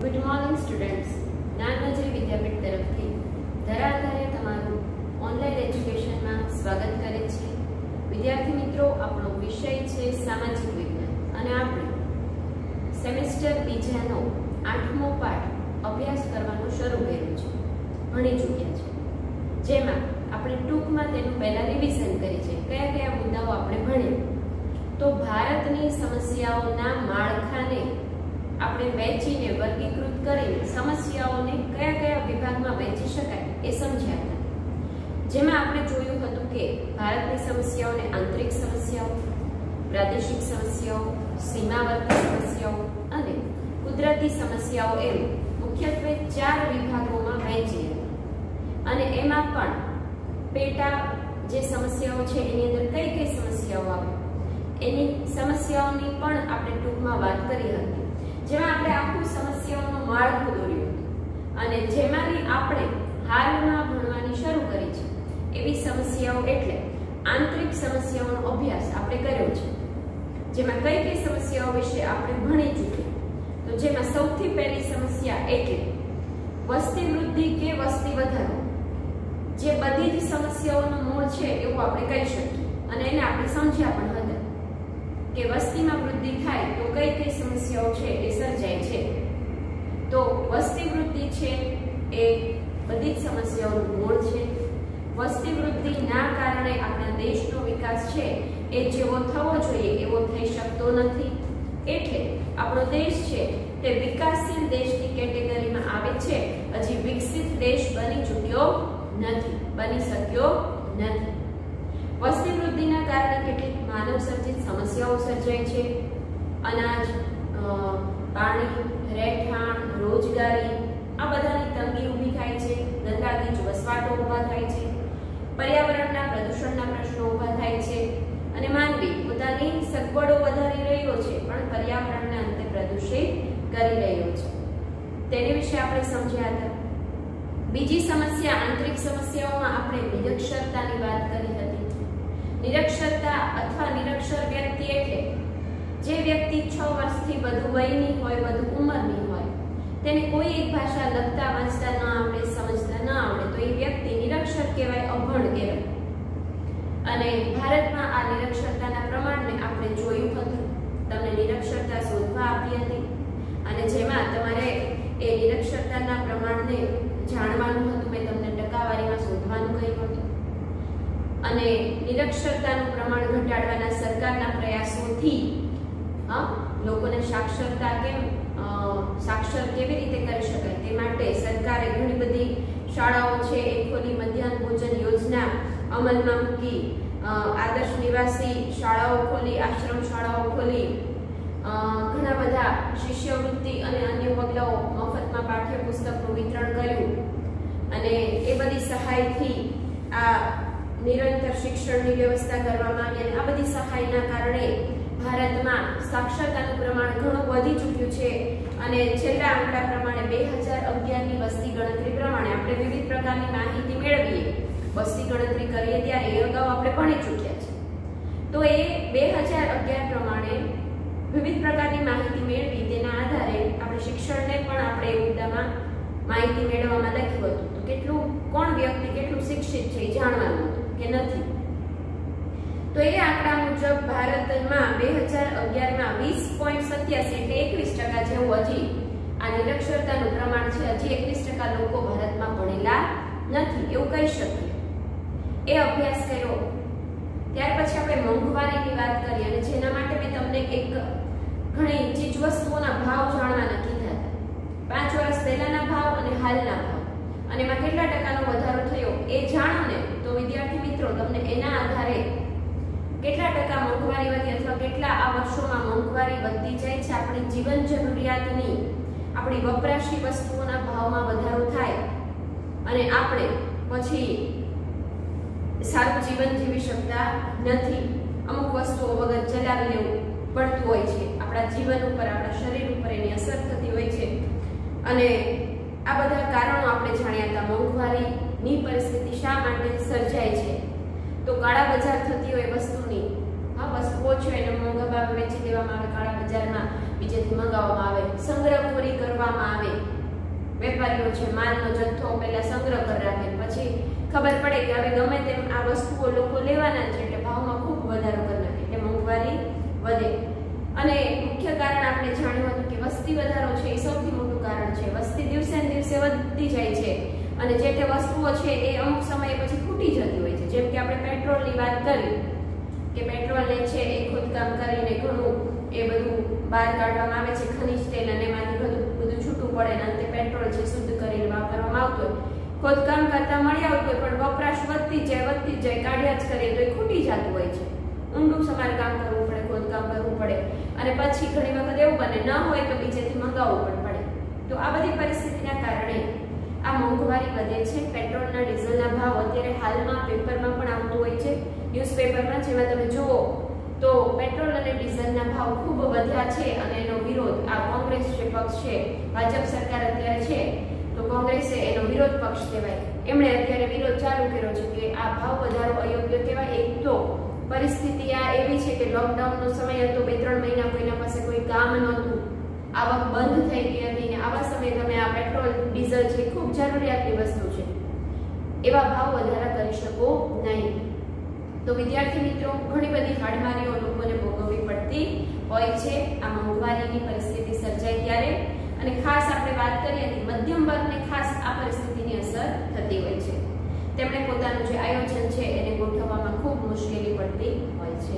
Good morning students. જ્ઞાનનગરી વિદ્યાપીઠ તરફથી ધરાધારે તમારું ઓનલાઈન એજ્યુકેશનમાં સ્વાગત કરે છે. વિદ્યાર્થી મિત્રો, આપણો વિષય છે સામાજિક વિજ્ઞાન અને આપણે સેમેસ્ટર બીજાનો 8મો પાઠ અભ્યાસ કરવાનું શરૂ કર્યું છે, ભણી ચૂક્યા છે. જેમાં આપણે ટૂંકમાં તેનું પહેલા રિવિઝન કરી છે, કયા કયા મુદ્દાઓ આપણે ભણ્યા. તો ભારતની સમસ્યાઓના માળખાને આપણે વહેંચીને વર્ગીકૃત કરીને સમસ્યાઓને કયા કયા વિભાગમાં વહેંચી શકાય એ સમજ્યા હતા. જેમાં આપણે જોયું હતું કે ભારતની સમસ્યાઓને આંતરિક સમસ્યાઓ, પ્રાદેશિક સમસ્યાઓ, સીમાવર્તી સમસ્યાઓ અને કુદરતી સમસ્યાઓ એમ મુખ્યત્વે 4 વિભાગોમાં વહેંચી હતી. અને એમાં પણ પેટા જે સમસ્યાઓ છે એની અંદર કઈ કઈ સમસ્યાઓ આવે એની સમસ્યાઓની પણ આપણે ટૂંકમાં વાત કરી હતી. જેમાં આપણે આખું સમસ્યાઓનું માળખું દોર્યું હતું અને જેમાંની આપણે હાલમાં ભણવાની શરૂ કરી છે એવી સમસ્યાઓ એટલે આંતરિક સમસ્યાઓનો અભ્યાસ આપણે કર્યો છે. જેમાં કઈ કઈ સમસ્યાઓ વિશે આપણે ભણી ચૂક્યા. તો જેમાં સૌથી પહેલી સમસ્યા એટલે વસ્તી વૃદ્ધિ કે વસ્તી વધારો, જે બધી જ સમસ્યાઓનું મૂળ છે એવું આપણે કહી શકીએ. અને એને આપણે સમજ્યા પણ હતા કે વસ્તીમાં વૃદ્ધિ થાય તો કઈ કઈ સમસ્યાઓ છે એ સર્જાય છે. તો વસ્તી વૃદ્ધિ છે એ બધી જ સમસ્યાઓનું મૂળ છે. વસ્તી વૃદ્ધિના કારણે આપણા દેશનો વિકાસ છે એ જેવો થવો જોઈએ એવો થઈ શકતો નથી. એટલે આપણો દેશ છે તે વિકાસશીલ દેશની કેટેગરીમાં આવે છે, હજી વિકસિત દેશ બની ચૂક્યો નથી, બની શક્યો નથી. વસ્તી વૃદ્ધિના કારણે કેટલીક માનવ સર્જિત સમસ્યાઓ સર્જાય છે. અનાજ, પાણી, રહેઠાણ, રોજગારી આ બધાની તંગી ઊભી થાય છે. ગંદકી, વસવાટો ઊભા થાય છે. પર્યાવરણના પ્રદૂષણના પ્રશ્નો ઊભા થાય છે અને માનવી પોતાની સગવડો વધારી રહ્યો છે પણ પર્યાવરણને અંતે પ્રદૂષિત કરી રહ્યો છે. તેની વિશે આપણે સમજ્યા હતા. બીજી સમસ્યા આંતરિક સમસ્યાઓમાં આપણે નિરક્ષરતાની વાત કરી હતી. નિરક્ષરતા અથવા નિરક્ષર વ્યક્તિ એટલે જે વ્યક્તિ 6 વર્ષથી વધુ વયની હોય, વધુ ઉંમરની હોય, તેને કોઈ એક ભાષા લખતા વાંચતા ન આવડે, સમજતા ન આવડે તો એ વ્યક્તિ નિરક્ષર કહેવાય, અભણ કહેવાય. અને ભારતમાં આ નિરક્ષરતાના પ્રમાણને આપણે જોયું હતું. તમને નિરક્ષરતા શોધવા આપી હતી અને જેમાં તમારે એ નિરક્ષરતાના પ્રમાણને જાણવાનું હતું. મેં તમને ટકાવારીમાં શોધવાનું કહ્યું હતું. અને નિરક્ષરતાનું પ્રમાણ ઘટાડવાના સરકારના પ્રયાસોથી લોકોને સાક્ષર કેવી રીતે કરી શકાય તે માટે સરકારે ઘણી બધી શાળાઓ છે એ ખોલી, મધ્યાહન ભોજન યોજના અમલમાં મૂકી, આદર્શ નિવાસી શાળાઓ ખોલી, આશ્રમ શાળાઓ ખોલી, ઘણા બધા શિષ્યવૃત્તિ અને અન્ય પગલાઓ, મફતમાં પાઠ્યપુસ્તકનું વિતરણ કર્યું અને એ બધી સહાયથી આ નિરંતર શિક્ષણની વ્યવસ્થા કરવામાં આવી. અને આ બધી સહાયના કારણે ભારતમાં સાક્ષરતાનું પ્રમાણ ઘણું વધી ચૂક્યું છે. અને છેલ્લા આંકડા પ્રમાણે 2011ની વસ્તી ગણતરી પ્રમાણે આપણે વિવિધ પ્રકારની માહિતી મેળવીએ, વસ્તી ગણતરી કરીએ ત્યારે એ અગાઉ આપણે ભણી ચૂક્યા છે. તો એ 2011 પ્રમાણે વિવિધ પ્રકારની માહિતી મેળવી તેના આધારે આપણે શિક્ષણને પણ આપણે એ મુદ્દામાં માહિતી મેળવવામાં લખ્યું હતું. તો કેટલું કોણ વ્યક્તિ કેટલું શિક્ષિત છે એ જાણવાનું હતું કે નથી. તો એ આંકડા મુજબ ભારતમાં 2011માં 20.87 એટલે 21% જેવું હજી આ નિરક્ષરતાનું પ્રમાણ છે. હજી 21% લોકો ભારતમાં ભણેલા નથી એવું કહી શકીએ. એ અભ્યાસ કર્યો. ત્યાર પછી આપણે મોંઘવારીની વાત કરી અને જેના માટે મેં તમને ઘણી ચીજવસ્તુઓના ભાવ જાણવાના કીધા હતા. 5 વર્ષ પહેલાના ભાવ અને હાલના ભાવ અને એમાં કેટલા ટકાનો વધારો થયો એ જાણો ને તો વિદ્યાર્થી મિત્રો તમને એના આધારે કેટલા ટકા મોંઘવારી વધી અથવા કેટલા આ વર્ષોમાં મોંઘવારી વધતી જાય છે, આપણી જીવન જરૂરિયાતની, આપણી વપરાશી વસ્તુઓના ભાવમાં વધારો થાય અને આપણે પછી સારું જીવન જીવી શકતા નથી. અમુક વસ્તુઓ વગર ચલાવી લેવું પડતું હોય છે. આપણા જીવન ઉપર, આપણા શરીર ઉપર એની અસર થતી હોય છે. અને આ બધા કારણો આપણે જાણ્યા હતા. મોંઘવારીની પરિસ્થિતિ શા માટે સર્જાય છે? તો કાળા બજાર થતી હોય વસ્તુની, વસ્તુઓ છે એને મોંઘા ભાવે વેચી દેવામાં આવે, કાળા બજારમાં બીજેથી મંગાવવામાં આવે, સંગ્રહખોરી કરવામાં આવે. વેપારીઓ છે માલનો જથ્થો પહેલા સંગ્રહ કરી રાખે, પછી ખબર પડે કે હવે ગમે તેમ આ વસ્તુઓ લોકો લેવાના છે એટલે ભાવમાં ખૂબ વધારો કરી નાખે, એટલે મોંઘવારી વધે. અને મુખ્ય કારણ આપણે જાણ્યું હતું કે વસ્તી વધારો છે એ સૌથી મોટું કારણ છે. વસ્તી દિવસે ને દિવસે વધતી જાય છે અને જે તે વસ્તુઓ છે એ અમુક સમયે પછી ખૂટી જતી હોય છે. જેમ કે આપણે પેટ્રોલની વાત કરી કે પેટ્રોલને છે એ ખોદકામ કરીને ઘણું એ બધું બહાર કાઢવામાં આવે છે, ખનિજ તેલ, અને એમાંથી બધું છૂટું પડે ને અંતે પેટ્રોલ છે શુદ્ધ કરીને વાપરવામાં આવતું હોય. ખોદકામ કરતા મળી આવતું હોય પણ વપરાશ વધતી જાય કાઢ્યા જ કરીએ તો એ ખૂટી જતું હોય છે. ઊંડું સમારકામ કરવું પડે, ખોદકામ કરવું પડે, અને પછી ઘણી વખત એવું બને ન હોય તો બીજેથી મંગાવવું પણ પડે. તો આ બધી પરિસ્થિતિના કારણે આ મોંઘવારી વધે છે. પેટ્રોલના ડીઝલના ભાવ અત્યારે હાલમાં પેપરમાં પણ આવતું હોય છે, ન્યૂઝપેપરમાં, જેમાં તમે જુઓ તો પેટ્રોલ અને ડીઝલના ભાવ ખૂબ વધ્યા છે. અને એનો વિરોધ આ કોંગ્રેસ જે પક્ષ છે, ભાજપ સરકાર અત્યારે છે તો કોંગ્રેસે એનો વિરોધ પક્ષ કહેવાય, એમણે અત્યારે વિરોધ ચાલુ કર્યો છે કે આ ભાવ વધારો અયોગ્ય કહેવાય. એક તો પરિસ્થિતિ આ એવી છે કે લોકડાઉનનો સમય હતો, 2-3 મહિના કોઈના પાસે કોઈ કામ નહોતું, આવક બંધ થઈ ગઈ હતી, ને આવા સમયે તમે આ પેટ્રોલ ડીઝલ છે ખૂબ જરૂરિયાતની વસ્તુ છે, એવા ભાવ વધારા કરી શકો નહીં. તો વિદ્યાર્થી મિત્રો, ઘણી બધી હાડમારીઓ લોકોને ભોગવવી પડતી હોય છે આ મોંઘવારીની પરિસ્થિતિ સર્જાય ત્યારે. અને ખાસ આપણે વાત કરીએ કે મધ્યમ વર્ગને ખાસ આ પરિસ્થિતિની અસર થતી હોય છે. તેમણે પોતાનું જે આયોજન છે એને ગોઠવવામાં ખૂબ મુશ્કેલી પડતી હોય છે.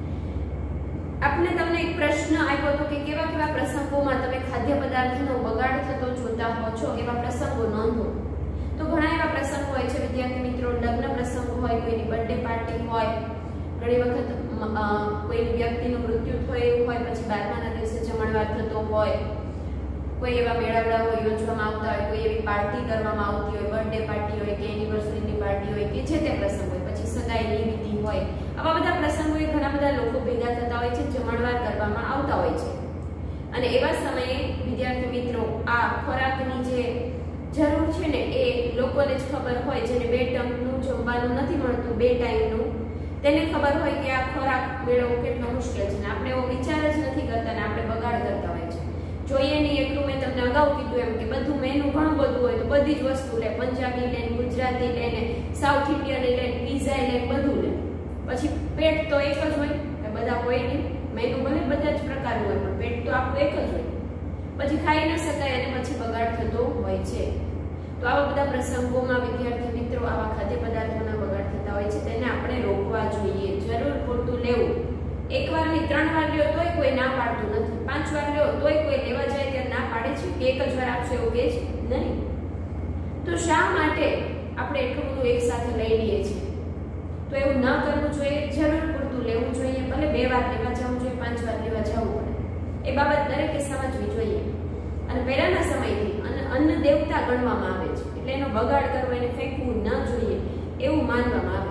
તમને એક પ્રશ્ન આપ્યો હતો કે કેવા કેવા પ્રસંગોમાં તમે ખાદ્ય પદાર્થનો બગાડ થતો જોતા હો છો, એવા પ્રસંગો નોંધો. તો ઘણા એવા પ્રસંગો હોય છે વિદ્યાર્થી મિત્રો, લગ્ન પ્રસંગ હોય, કોઈની બર્થડે પાર્ટી હોય, ઘણી વખત કોઈ વ્યક્તિનું મૃત્યુ થયું હોય, પછી 12માના દિવસે જમણવાર થતો હોય, કોઈ એવા મેળાવડાઓ યોજવામાં આવતા હોય, કોઈ એવી પાર્ટી કરવામાં આવતી હોય, બર્થડે પાર્ટી હોય કે એનિવર્સરીની પાર્ટી હોય કે જે તે પ્રસંગ હોય, પછી સગાઈની વિધિ હોય, આવા બધા પ્રસંગોએ ઘણા બધા લોકો ભેગા થતા હોય છે, જમણવાર કરવામાં આવતા હોય છે. અને એવા સમયે વિદ્યાર્થી મિત્રો, આ ખોરાકની જે જરૂર છે ને એ લોકોને જ ખબર હોય, જેને 2 ટંકનું જમવાનું નથી મળતું, 2 ટાઈમનું, તેને ખબર હોય કે આ ખોરાક મેળવવો કેટલો મુશ્કેલ છે, ને આપણે એવો વિચાર જ નથી કરતા ને આપણે બગાડ કરતા હોય છે. જોઈએ નહીં એટલું મેં તમને અગાઉ કીધું એમ કે બધું મેનુ ઘણું બધું હોય તો બધી જ વસ્તુ લે, પંજાબી લે, ગુજરાતી લે, ને સાઉથ ઇન્ડિયન લે, પીઝા લે, બધું લે. પછી પેટ તો એક જ હોય, બધા હોય નહીં, મેનુ ભલે બધા જ પ્રકારનું હોય પણ પેટ તો આપણું એક જ હોય, પછી ખાઈ ન શકાય અને પછી બગાડ થતો હોય છે. તો આવા બધા પ્રસંગોમાં વિદ્યાર્થી મિત્રો આવા ખાદ્ય પદાર્થોના બગાડ થતા હોય છે, તેને આપણે રોકવા જોઈએ. જરૂર પૂરતું લેવું. 1 વાર નહીં 3 વાર લ્યો તોય કોઈ ના પાડતું નથી, 5 વાર લ્યો તોય કોઈ લેવા જાય ત્યારે ના પાડે છે કે 1 જ વાર આપશો એવું કહે છે નહીં. તો શા માટે આપણે એટલું બધું એક સાથે લઈ લઈએ છીએ? તો એવું ન કરવું જોઈએ. જરૂર પૂરતું લેવું જોઈએ, ભલે 2 વાર લેવા જવું જોઈએ, 5 વાર લેવા જવું પડે, એ બાબત દરેકે સમજવી જોઈએ. અને પહેલાના સમયથી અન્ન દેવતા ગણવામાં આવે છે, એટલે એનો બગાડ કરવો, એને ફેંકવું ન જોઈએ એવું માનવામાં આવે.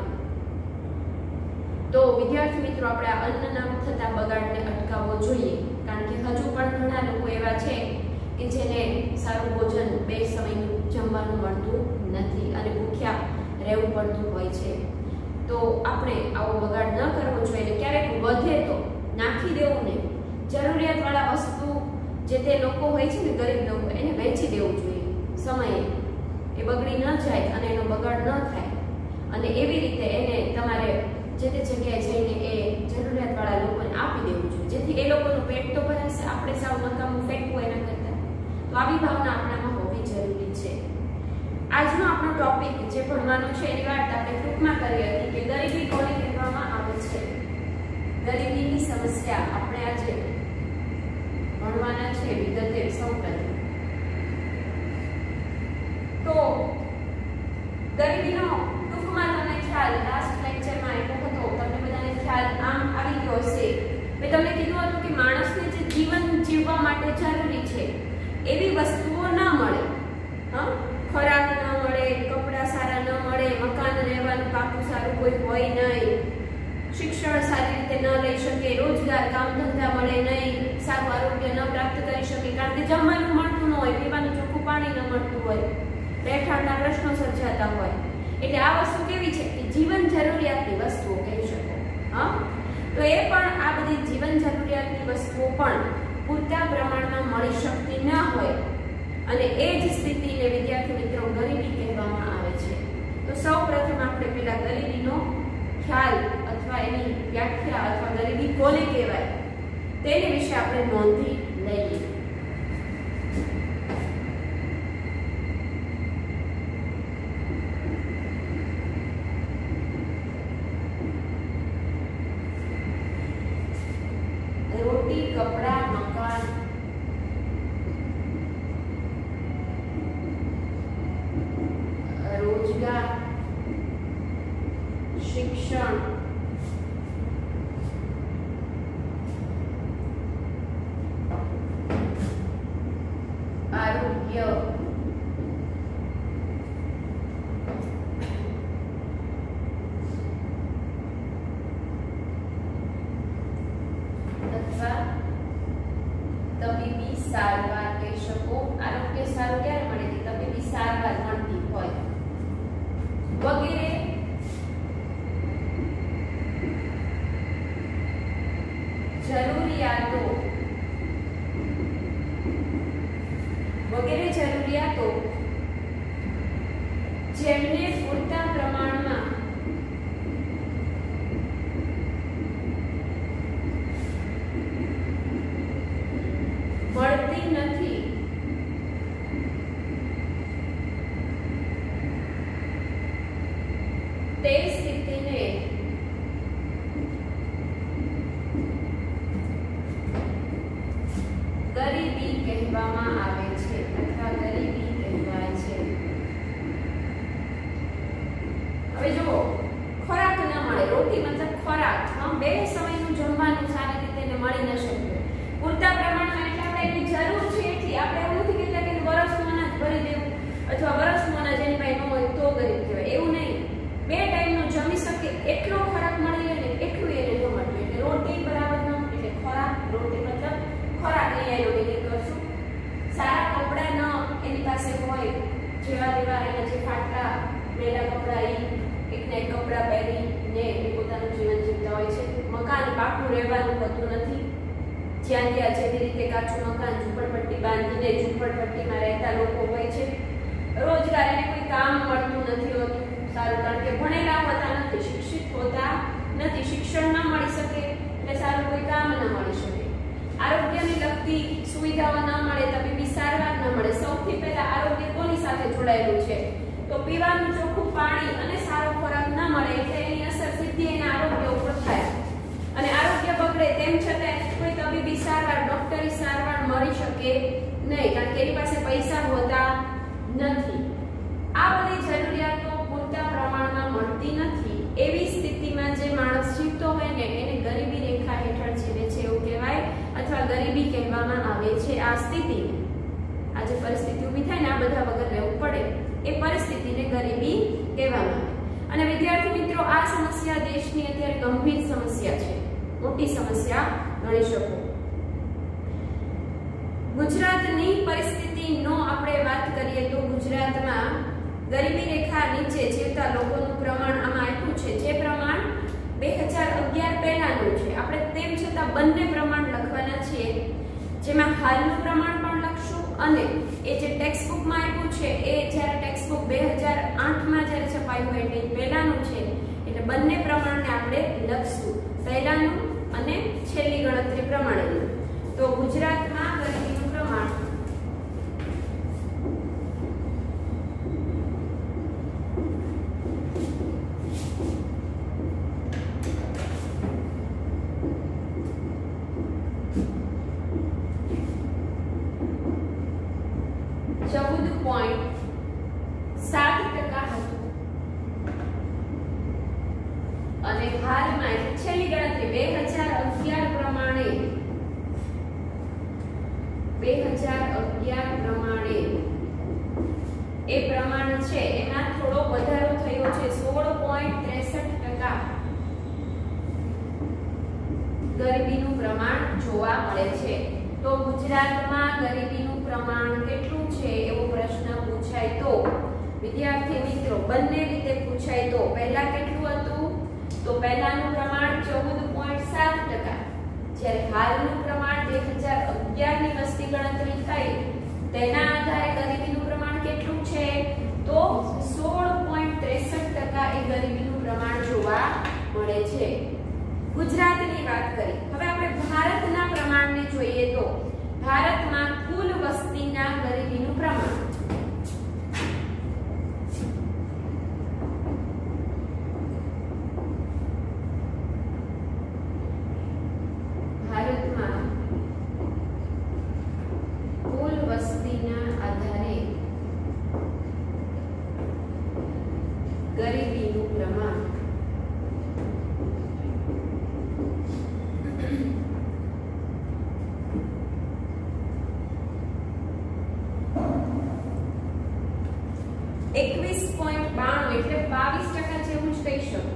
તો વિદ્યાર્થી મિત્રો, આપણે આ અન્નના થતા બગાડને અટકાવવો જોઈએ, કારણ કે હજુ પણ ઘણા લોકો એવા છે કે જેને સારું ભોજન 2 સમયનું જમવાનું મળતું નથી અને ભૂખ્યા રહેવું પડતું હોય છે. તો આપણે આવો બગાડ ન કરવો જોઈએ. ક્યારેક વધે તો નાખી દેવું નહીં, જરૂરિયાતવાળા વસ્તુ જે તે લોકો હોય છે ને, ગરીબ લોકો, એને વેચી દેવું જોઈએ સમયે, એ બગડી ન જાય અને એનો બગાડ ન થાય. અને એવી રીતે એને તમારે જે તે જગ્યાએ જઈને એ જરૂરિયાતવાળા લોકોને આપી દેવું જોઈએ, જેથી એ લોકોનું પેટ તો ભરાશે, આપણે સાવ નકામું ફેંકવું એના કરતા. તો આવી ભાવના આપણામાં હોવી જરૂરી છે. આજનો આપણો ટોપિક જે ભણવાનો છે એની વાત આપણે ટૂંકમાં કરી હતી કે ગરીબી કોને કહેવામાં આવે છે. ગરીબીની સમસ્યા આપણે આજે ભણવાના છે વિગતે સૌ પહેલા. તો ગરીબીનો ટૂંકમાં તમને ખ્યાલ લાસ્ટ લેક્ચરમાં આવ્યો હતો, તમને બધાને ખ્યાલ આમ આવી ગયો હશે. મેં તમને કીધું હતું કે માણસને જે જીવન જીવવા માટે જરૂરી છે એવી વસ્તુઓ ન મળે, ખોરાક ન મળે, કપડાં સારા ન મળે, મકાન રહેવાનું પાકું સારું કોઈ હોય નહીં, શિક્ષણ સારી રીતે ન લઈ શકે, રોજગાર કામ ધંધા મળે નહીં, સારું આરોગ્ય ન પ્રાપ્ત કરી શકે કારણ કે જમવાનું મળતું ન હોય, પીવાનું ચોખ્ખું પાણી ન મળતું હોય, રહેઠાણના પ્રશ્નો સર્જાતા હોય. એટલે આ વસ્તુ કેવી છે કે જીવન જરૂરિયાતની વસ્તુઓ કહી શકો. તો એ પણ આ બધી જીવન જરૂરિયાત પણ પૂરતા પ્રમાણમાં મળી શકતી ન હોય અને એ જ સ્થિતિને વિદ્યાર્થી મિત્રો ગરીબી કહેવામાં આવે છે. તો સૌપ્રથમ આપણે પેલા ગરીબીનો ખ્યાલ અથવા એની વ્યાખ્યા અથવા ગરીબી કોને કહેવાય તેની વિશે આપણે નોંધી લઈએ. રોટી, કપડા, મકાન, રોજગાર, શિક્ષણ, આરોગ્ય, અથવા તબીબી સારવાર કહી શકો. આરોગ્ય સારું ક્યારે મળે છે? તબીબી સારવાર મળતી હોય વગેરે જરૂરિયાતો જેમને પૂરતા પ્રમાણમાં મળતી નથી તે સ્થિતિને ગરીબી કહેવામાં આવે છે અથવા ગરીબી કહેવાય છે. હવે જુઓ, ખોરાક ન મળે, રોટી મતલબ ખોરાક, બે સમયનું જમવાનું સારી રીતે મળી ન શકે પૂરતા પ્રમાણમાં, એટલે આપણે એની જરૂર છે એટલી. આપણે એવું નથી કહેતા કે વરસનું અનાજ ભરી દેવું અથવા વરસનું અનાજ એની પાસે ન હોય તો ગરીબ કહેવાય, એવું નહીં. બે ટાઈમનું જમી શકે એટલો ખોરાક મળી રહે ને એટલું એને ન મળે. એટલે રોટી બરાબર ન, એટલે ખોરાક, રોટી મતલબ ખોરાક લઈ એનો મીનિંગ કરશું. સારા કપડા ન એની પાસે હોય, જેવા તેવા એના જે ફાટલા મેલા કપડા એકને એક કપડા પહેરીને એ પોતાનું જીવન જીવતા હોય છે. મકાન પાકું રહેવાનું હોતું નથી, જ્યાં ત્યાં જેવી રીતે કાચું મકાન ઝૂંપડપટ્ટી બાંધીને ઝૂંપડપટ્ટીમાં રહેતા લોકો હોય છે. રોજગાર એને કોઈ કામ મળતું નથી હોતું સારું, કારણ કે ભણેલા હોતા નથી, શિક્ષિત હોતા નથી, શિક્ષણ ન મળી શકે એટલે સારું કોઈ કામ ન મળી શકે. આરોગ્યને લગતી સુવિધાઓ ન મળે, તબીબી સારવાર ન મળે. સૌથી પહેલા આરોગ્ય કોની સાથે જોડાયેલું છે? તો પીવાનું ચોખ્ખું પાણી અને સારો ખોરાક ન મળે એટલે એની અસર સીધી એના આરોગ્ય ઉપર થાય અને આરોગ્ય બગડે. તેમ છતાં કોઈ તબીબી સારવાર, ડોક્ટરી સારવાર મળી શકે નહીં, કારણ કે એની પાસે પૈસા હોતા નથી. આ બધી જરૂરિયાતો પૂરતા પ્રમાણમાં મળતી નથી. એવી સ્થિતિમાં જે માણસ જીવતો હોય ને એને ગરીબી રેખા હેઠળ જીવે છે એવું કહેવાય અથવા ગરીબી કહેવામાં આવે છે. આ સ્થિતિને, આ જે પરિસ્થિતિ ઊભી થાય ને આ બધા વગર રહેવું પડે એ પરિસ્થિતિને ગરીબી કહેવામાં આવે. અને વિદ્યાર્થી મિત્રો, આ સમસ્યા દેશની અત્યારે ગંભીર સમસ્યા છે, મોટી સમસ્યા ગણી શકો. ગુજરાતની પરિસ્થિતિનો આપણે વાત કરીએ તો ગુજરાતમાં ગરીબી રેખા નીચે જીવતા લોકોનું પ્રમાણ આમાં આપ્યું છે. જે પ્રમાણ 2011 પહેલાનું છે. આપણે તેમ છતાં બંને પ્રમાણ લખવાના છીએ, જેમાં હાલનું પ્રમાણ પણ લખશું અને એ જે ટેક્સ્ટ બુકમાં આપ્યું છે એ જ્યારે ટેક્સ્ટ બુક 2008માં જ્યારે છપાયું હોય એટલે પહેલાનું છે, એટલે બંને પ્રમાણને આપણે લખશું, પહેલાનું અને છેલ્લી ગણતરી પ્રમાણેનું. તો ગુજરાતમાં ગરીબીનું પ્રમાણ અને હાલમાં છેલ્લી ગણતરી 2011 પ્રમાણે 2011 પ્રમાણે એ પ્રમાણ છે એમાં થોડો વધારો થયો છે. 16.63% ગરીબીનું પ્રમાણ જોવા મળે છે. તો ગુજરાતમાં ગરીબીનું પ્રમાણ કેટલું છે એવો પ્રશ્ન પૂછાય તો વિદ્યાર્થી મિત્રો બંને રીતે પૂછાય તો પહેલા કેટલું હતું? તો પહેલાનું પ્રમાણ 14.7%, જ્યારે હાલનું પ્રમાણ 2011 2011 ની વસ્તી ગણતરી થઈ તેના આધારે ગરીબીનું પ્રમાણ કેટલું છે તો 16.63% એ ગરીબીનું પ્રમાણ જોવા મળે છે. ગુજરાતની વાત કરી. હવે આપણે ભારતના પ્રમાણને જોઈએ તો ભારતમાં કુલ વસ્તીના ગરીબીનું પ્રમાણ ગરીબીનું પ્રમાણ એટલે 22% જેવું જ કહી શકો.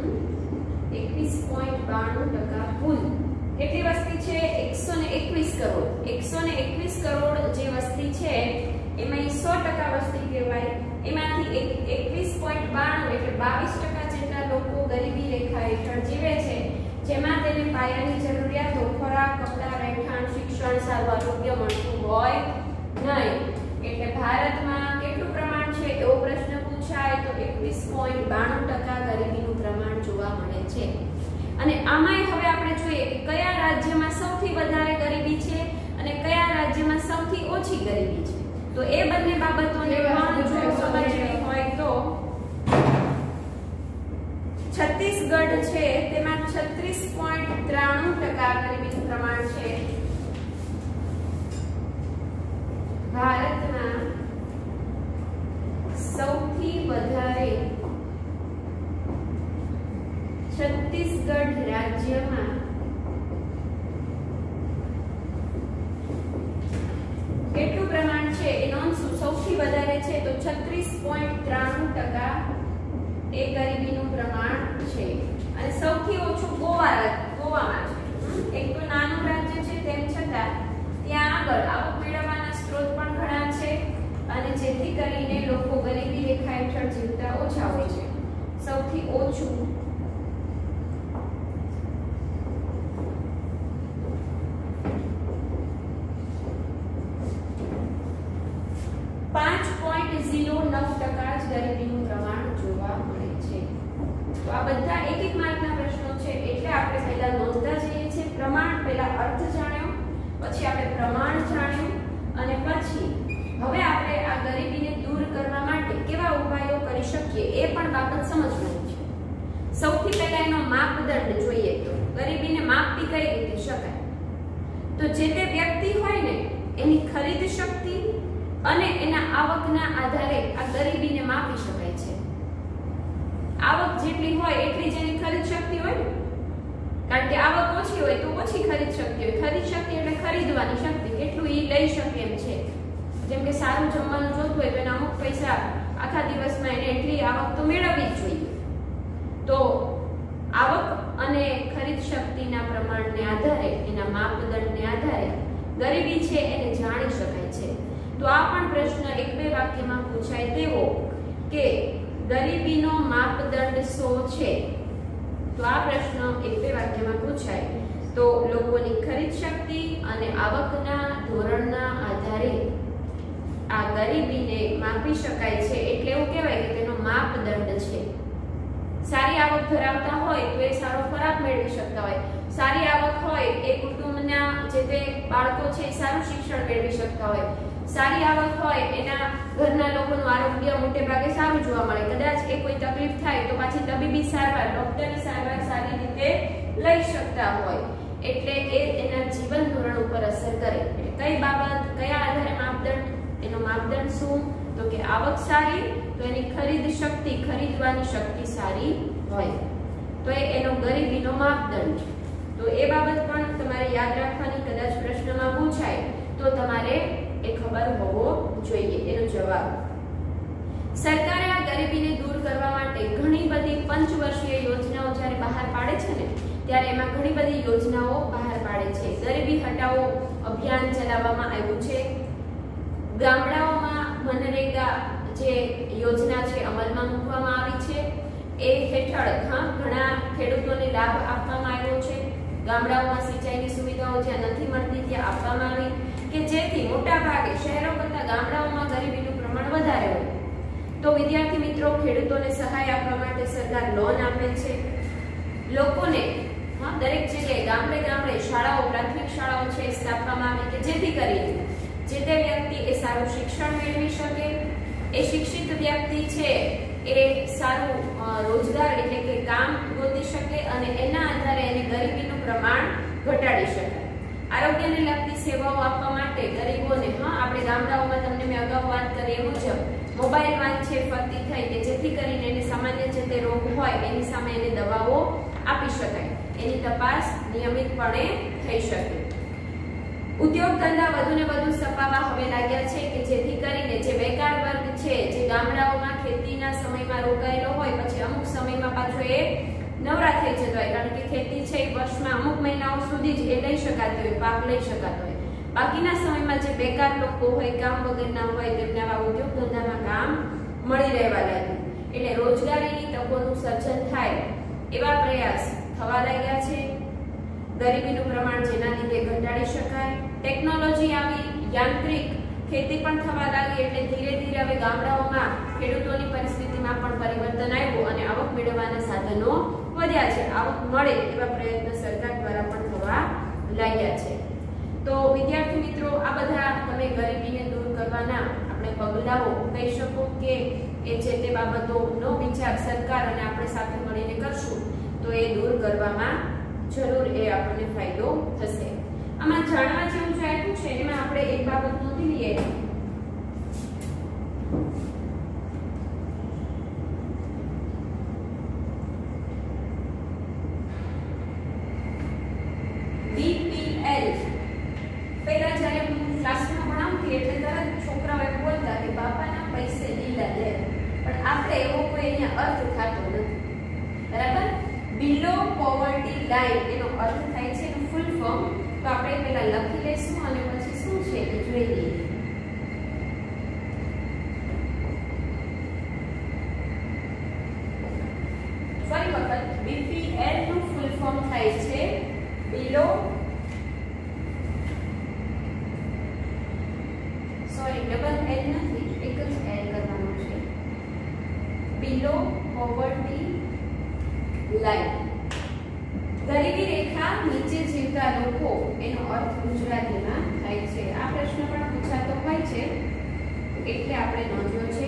21.92% કુલ કેટલી વસ્તી છે 121 કરોડ. 121 કરોડ જે વસ્તી છે એમાં 100% વસ્તી કહેવાય. એમાંથી 21.92 એટલે 22% જેટલા લોકો ગરીબી રેખા હેઠળ જીવે છે, જેમાં તેને પાયાની જરૂરિયાતો ખોરાક, કપડાં, રહેઠાણ, શિક્ષણ, સારું આરોગ્ય મળતું હોય નહીં. એટલે ભારતમાં કેટલું પ્રમાણ છે એવો પ્રશ્ન પૂછાય તો 21.92% ગરીબીનું પ્રમાણ જોવા મળે છે. અને આમાંય હવે આપણે જોઈએ કે કયા રાજ્યમાં સૌથી વધારે ગરીબી છે અને કયા રાજ્યમાં સૌથી ઓછી ગરીબી છે. તો એ બંને બાબતોને પણ જો સમજવી હોય તો છત્તીસગઢ છે તેમાં 36.93% ગરીબીનું પ્રમાણ છે. ભારતમાં સૌથી વધારે છત્તીસગઢ રાજ્યમાં કેટલું પ્રમાણ છે એ નોંધશું. સૌથી વધારે છે તો 36.93% એ ગરીબીનું પ્રમાણ છે. અને સૌથી ઓછું ગોવામાં છે. એક તો નાનું રાજ્ય છે તેમ છતાં ત્યાં આગળ આવક મેળવવાના સ્ત્રોત પણ ઘણા છે અને જેથી કરીને લોકો ગરીબી રેખા હેઠળ જીવતા ઓછા હોય છે. સૌથી ઓછું 5.09% જ ગરીબીનું પ્રમાણ જોવા મળે છે. તો આ બધા એક એક માર્કના પ્રશ્નો છે એટલે આપણે પહેલા નોંધતા જઈએ છીએ. પ્રમાણ પહેલા અર્થ જાણ્યો, પછી આપણે પ્રમાણ જાણ્યું અને પછી હવે આપણે આ ગરીબીને દૂર કરવા માટે કેવા ઉપાયો કરી શકીએ એ પણ બાબત સમજવાની છે. સૌથી પહેલા એનો માપદંડ જોઈએ તો ગરીબીને માપવી કઈ રીતે શકાય. તો જે તે વ્યક્તિ હોય ને એની ખરીદ શક્તિ અને એના આવકના આધારે આ ગરીબીને માપી શકાય છે. આવક જેટલી હોય એટલી જેની ખરીદ શક્તિ હોય ને, કારણ કે આવક ઓછી હોય તો ઓછી ખરીદ શક્તિ હોય. ખરીદ શક્તિ એટલે ખરીદવાની શક્તિ, કેટલું ઈ લઈ શકે એમ છે. જેમ કે સારું જમવાનું જોતું હોય તો એના અમુક પૈસા આખા દિવસમાં એને એટલી આવક તો મેળવવી જ જોઈએ. તો આવક અને ખરીદ શક્તિના પ્રમાણને આધારે, એના માપદંડને આધારે ગરીબી છે એને જાણી શકાય છે. તો આ પણ પ્રશ્ન એક બે વાક્યમાં પૂછાય તેવો કે ગરીબીનો માપદંડ શું છે. તો આ પ્રશ્ન એક બે વાક્યમાં પૂછાય તો લોકોની ખરીદ શક્તિ અને આવકના ધોરણના આધારે આ ગરીબીને માપી શકાય છે. એટલે એવું કહેવાય કે તેનો માપદંડ છે. સારી આવક ધરાવતા હોય તો એ સારો ખોરાક મેળવી શકતા હોય. સારી આવક હોય એ કુટુંબના જે તે બાળકો છે એ સારું શિક્ષણ મેળવી શકતા હોય. સારી આવક હોય એના ઘરના લોકોનું આરોગ્ય મોટે ભાગે સારું જોવા મળે. કદાચ એ કોઈ તકલીફ થાય તો પાછી તબીબી સારવાર, ડોક્ટરની સારવાર સારી રીતે લઈ શકતા હોય. એટલે એ એના જીવન ધોરણ ઉપર અસર કરે. એટલે કઈ બાબત, કયા આધારે માપદંડ, એનો માપદંડ શું તો કે આવક સારી તો એની ખરીદ શક્તિ, ખરીદવાની શક્તિ સારી હોય તો એનો ગરીબીનો માપદંડ છે. તો એ બાબત પણ તમારે યાદ રાખવાની. કદાચ પ્રશ્નમાં પૂછાય તો તમારે એ ખબર હોવો જોઈએ એનો જવાબ. સરકારે આ ગરીબીને દૂર કરવા માટે ઘણી બધી પંચવર્ષીય યોજનાઓ જ્યારે બહાર પાડે છે ને ત્યારે એમાં ઘણી બધી યોજનાઓ બહાર પાડે છે. ગરીબી હટાવો અભિયાન ચલાવવામાં આવ્યું છે. ગામડાઓમાં મનરેગા જે યોજના છે અમલમાં મૂકવામાં આવી છે. એ હેઠળ ઘણા ખેડૂતોને લાભ આપવામાં આવ્યો છે. ગામડાઓમાં સિંચાઈની સુવિધાઓ જ્યાં નથી મળતી ત્યાં તો વિદ્યાર્થી મિત્રો, ખેડૂતોને સહાય આપવા માટે સરકાર લોન આપે છે. લોકોને દરેક જગ્યાએ ગામડે ગામડે શાળાઓ, પ્રાથમિક શાળાઓ છે સ્થાપવામાં આવી કે જેથી કરીને જે તે વ્યક્તિ એ સારું શિક્ષણ મેળવી શકે, એ શિક્ષિત વ્યક્તિ છે એ સારું રોજગાર એટલે કે કામ ગોતી શકે અને એના આધારે એને ગરીબીનું પ્રમાણ ઘટાડી શકાય. આરોગ્યને લગતી સેવાઓ આપવા માટે ગરીબોને આપણે ગામડાઓમાં તમને મેં અગાઉ વાત કરી એ મુજબ મોબાઈલ વાન છે ફરતી થઈ કે જેથી કરીને એને સામાન્ય જે તે રોગ હોય એની સામે એને દવાઓ આપી શકાય, એની તપાસ નિયમિતપણે થઈ શકે. ઉદ્યોગ ધંધા વધુને વધુ સ્થપાવા હવે લાગ્યા છે કે જેથી કરીને જે બેકાર વર્ગ છે, જે ગામડાઓમાં ખેતીના સમયમાં રોકાયેલો હોય, પછી અમુક સમયમાં પાછો એ નવરા થઈ જતો હોય, કારણ કે ખેતી છે વર્ષમાં અમુક મહિનાઓ સુધી જ એ લઈ શકાતી હોય, પાક લઈ શકાતો હોય. બાકીના સમયમાં જે બેકાર લોકો હોય, કામ વગરના હોય, તેમને આવા ઉદ્યોગ ધંધામાં કામ મળી રહેવા લાગ્યું. એટલે રોજગારીની તકોનું સર્જન થાય એવા પ્રયાસ થવા લાગ્યા છે. ગરીબીનું પ્રમાણ જેના લીધે ઘટાડી શકાય. ટેકનોલોજી આવી, યાંત્રિક ખેતી પણ થવા લાગી, એટલે ધીરે ધીરે હવે ગામડાઓમાં ખેડૂતોની પરિસ્થિતિમાં પણ પરિવર્તન આવ્યું અને આવક મેળવવાના સાધનો વધ્યા છે. આવક મળે એવા પ્રયત્ન સરકાર દ્વારા પણ થવા લાગ્યા છે. તો વિદ્યાર્થી મિત્રો, આ બધા તમે ગરીબીને દૂર કરવાના આપણે પગલાઓ કહી શકો કે એ જે તે બાબતોનો વિચાર સરકાર અને આપણે સાથે મળીને કરશું તો એ દૂર કરવામાં જરૂર એ આપણને ફાયદો થશે. આમાં જાણવા જેવું જે આપ્યું છે એમાં આપણે એક બાબત નોંધી લઈએ. BPL પહેલા જ્યારે હું ક્લાસમાં ભણાવતી એટલે તરત છોકરાઓ એમ બોલતા કે બાપાના પૈસે લીલા લે, પણ આપણે એવો કોઈ અહીંયા અર્થ થતો નથી. બરાબર? બિલો પોવર્ટી લાઈન એનો અર્થ થાય છે એનું ફૂલ ફોર્મ તો આપણે પહેલા લખી લઈશું અને પછી શું છે એ જોઈ લઈએ. ફરી વખત BPL નું ફૂલ ફોર્મ થાય છે બિલો ડબલ એલ નથી, એક જ એલ કરવાનું છે. બિલો પોવર્ટી લાઈન, ગરીબી રેખા નીચે જીવતા લોકો એનો અર્થ ગુજરાતીમાં થાય છે. આ પ્રશ્ન પણ પૂછાતો હોય છે એટલે આપણે નોંધ્યો છે.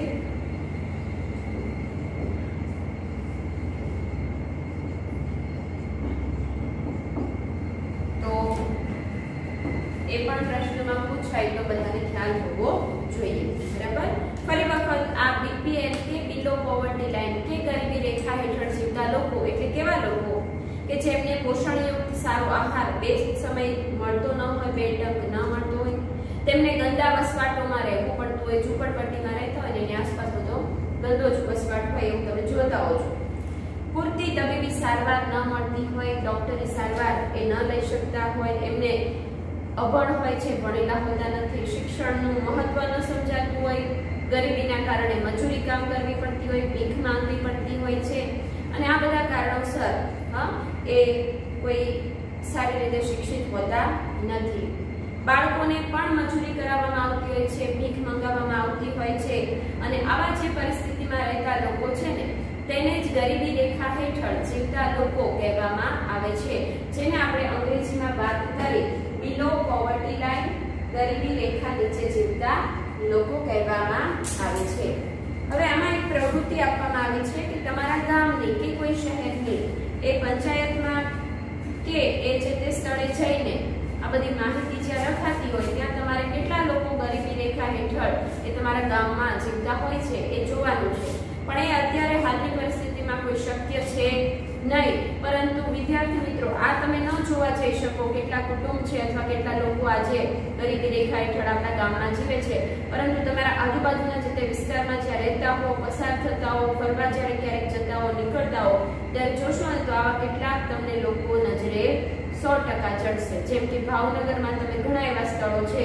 તો એ પણ પ્રશ્નમાં પૂછાય તો બધાને ખ્યાલ હોવો જોઈએ. બરાબર? ફરી વખત આ BPL કે બિલો પોવર્ટી લાઈન કે ગરીબી રેખા હેઠળ જીવતા લોકો એટલે કેવા લોકો કે જેમને પોષણયુક્ત સારો આહાર બે સમય મળતો ન હોય, બે ટંક ન મળતો હોય, તેમને ગંદા વસવાટોમાં રહેવું પડતું હોય, ઝૂંપડપટ્ટીમાં રહેતા હોય ને એની આસપાસ બધો ગંદો જ વસવાટ હોય એવું તમે જોતા હો છો. પૂરતી તબીબી સારવાર ન મળતી હોય, ડોક્ટરી સારવાર એ ન લઈ શકતા હોય, એમને અભણ હોય છે, ભણેલા હોતા નથી, શિક્ષણનું મહત્વ ન સમજાતું હોય, ગરીબીના કારણે મજૂરી કામ કરવી પડતી હોય, ભીખ માંગવી પડતી હોય છે અને આ બધા કારણોસર એ કોઈ સારી રીતે શિક્ષિત હોતા નથી. બાળકોને પણ મજૂરી કરાવવામાં આવતી હોય છે, ભીખ મંગાવવામાં આવતી હોય છે અને આવા જે પરિસ્થિતિમાં રહેતા લોકો છે ને તેને જ ગરીબી રેખા હેઠળ જીવતા લોકો કહેવામાં આવે છે, જેને આપણે અંગ્રેજીમાં વાત કરી બિલો પોવર્ટી લાઈન, ગરીબી રેખા નીચે જીવતા લોકો કહેવામાં આવે છે. હવે આમાં એક પ્રવૃત્તિ આપવામાં આવી છે કે તમારા ગામની કે કોઈ શહેરની એ પંચાયતમાં કે એ જે તે સ્થળે જઈને આ બધી માહિતી જ્યાં રખાતી હોય ત્યાં તમારે કેટલા લોકો ગરીબી રેખા હેઠળ એ તમારા ગામમાં જીવતા હોય છે એ જોવાનું છે. પણ એ અત્યારે હાલની પરિસ્થિતિમાં કોઈ શક્ય છે નહીં, પરંતુ વિદ્યાર્થી મિત્રો આ તમે ન જોવા જઈ શકો કેટલા કુટુંબ છે અથવા કેટલા લોકો આજે ગરીબી રેખા હેઠળ આપણા ગામમાં જીવે છે, પરંતુ તમારા આજુબાજુના જે તે વિસ્તારમાં જ્યાં રહેતા હો, પસાર થતા હો, ફરવા જ્યારે ક્યારેક જતા હો, નીકળતા હો ત્યારે જોશો ને તો આવા કેટલાક તમને લોકો નજરે 100% ચડશે. જેમ કે ભાવનગરમાં તમે ઘણા એવા સ્થળો છે,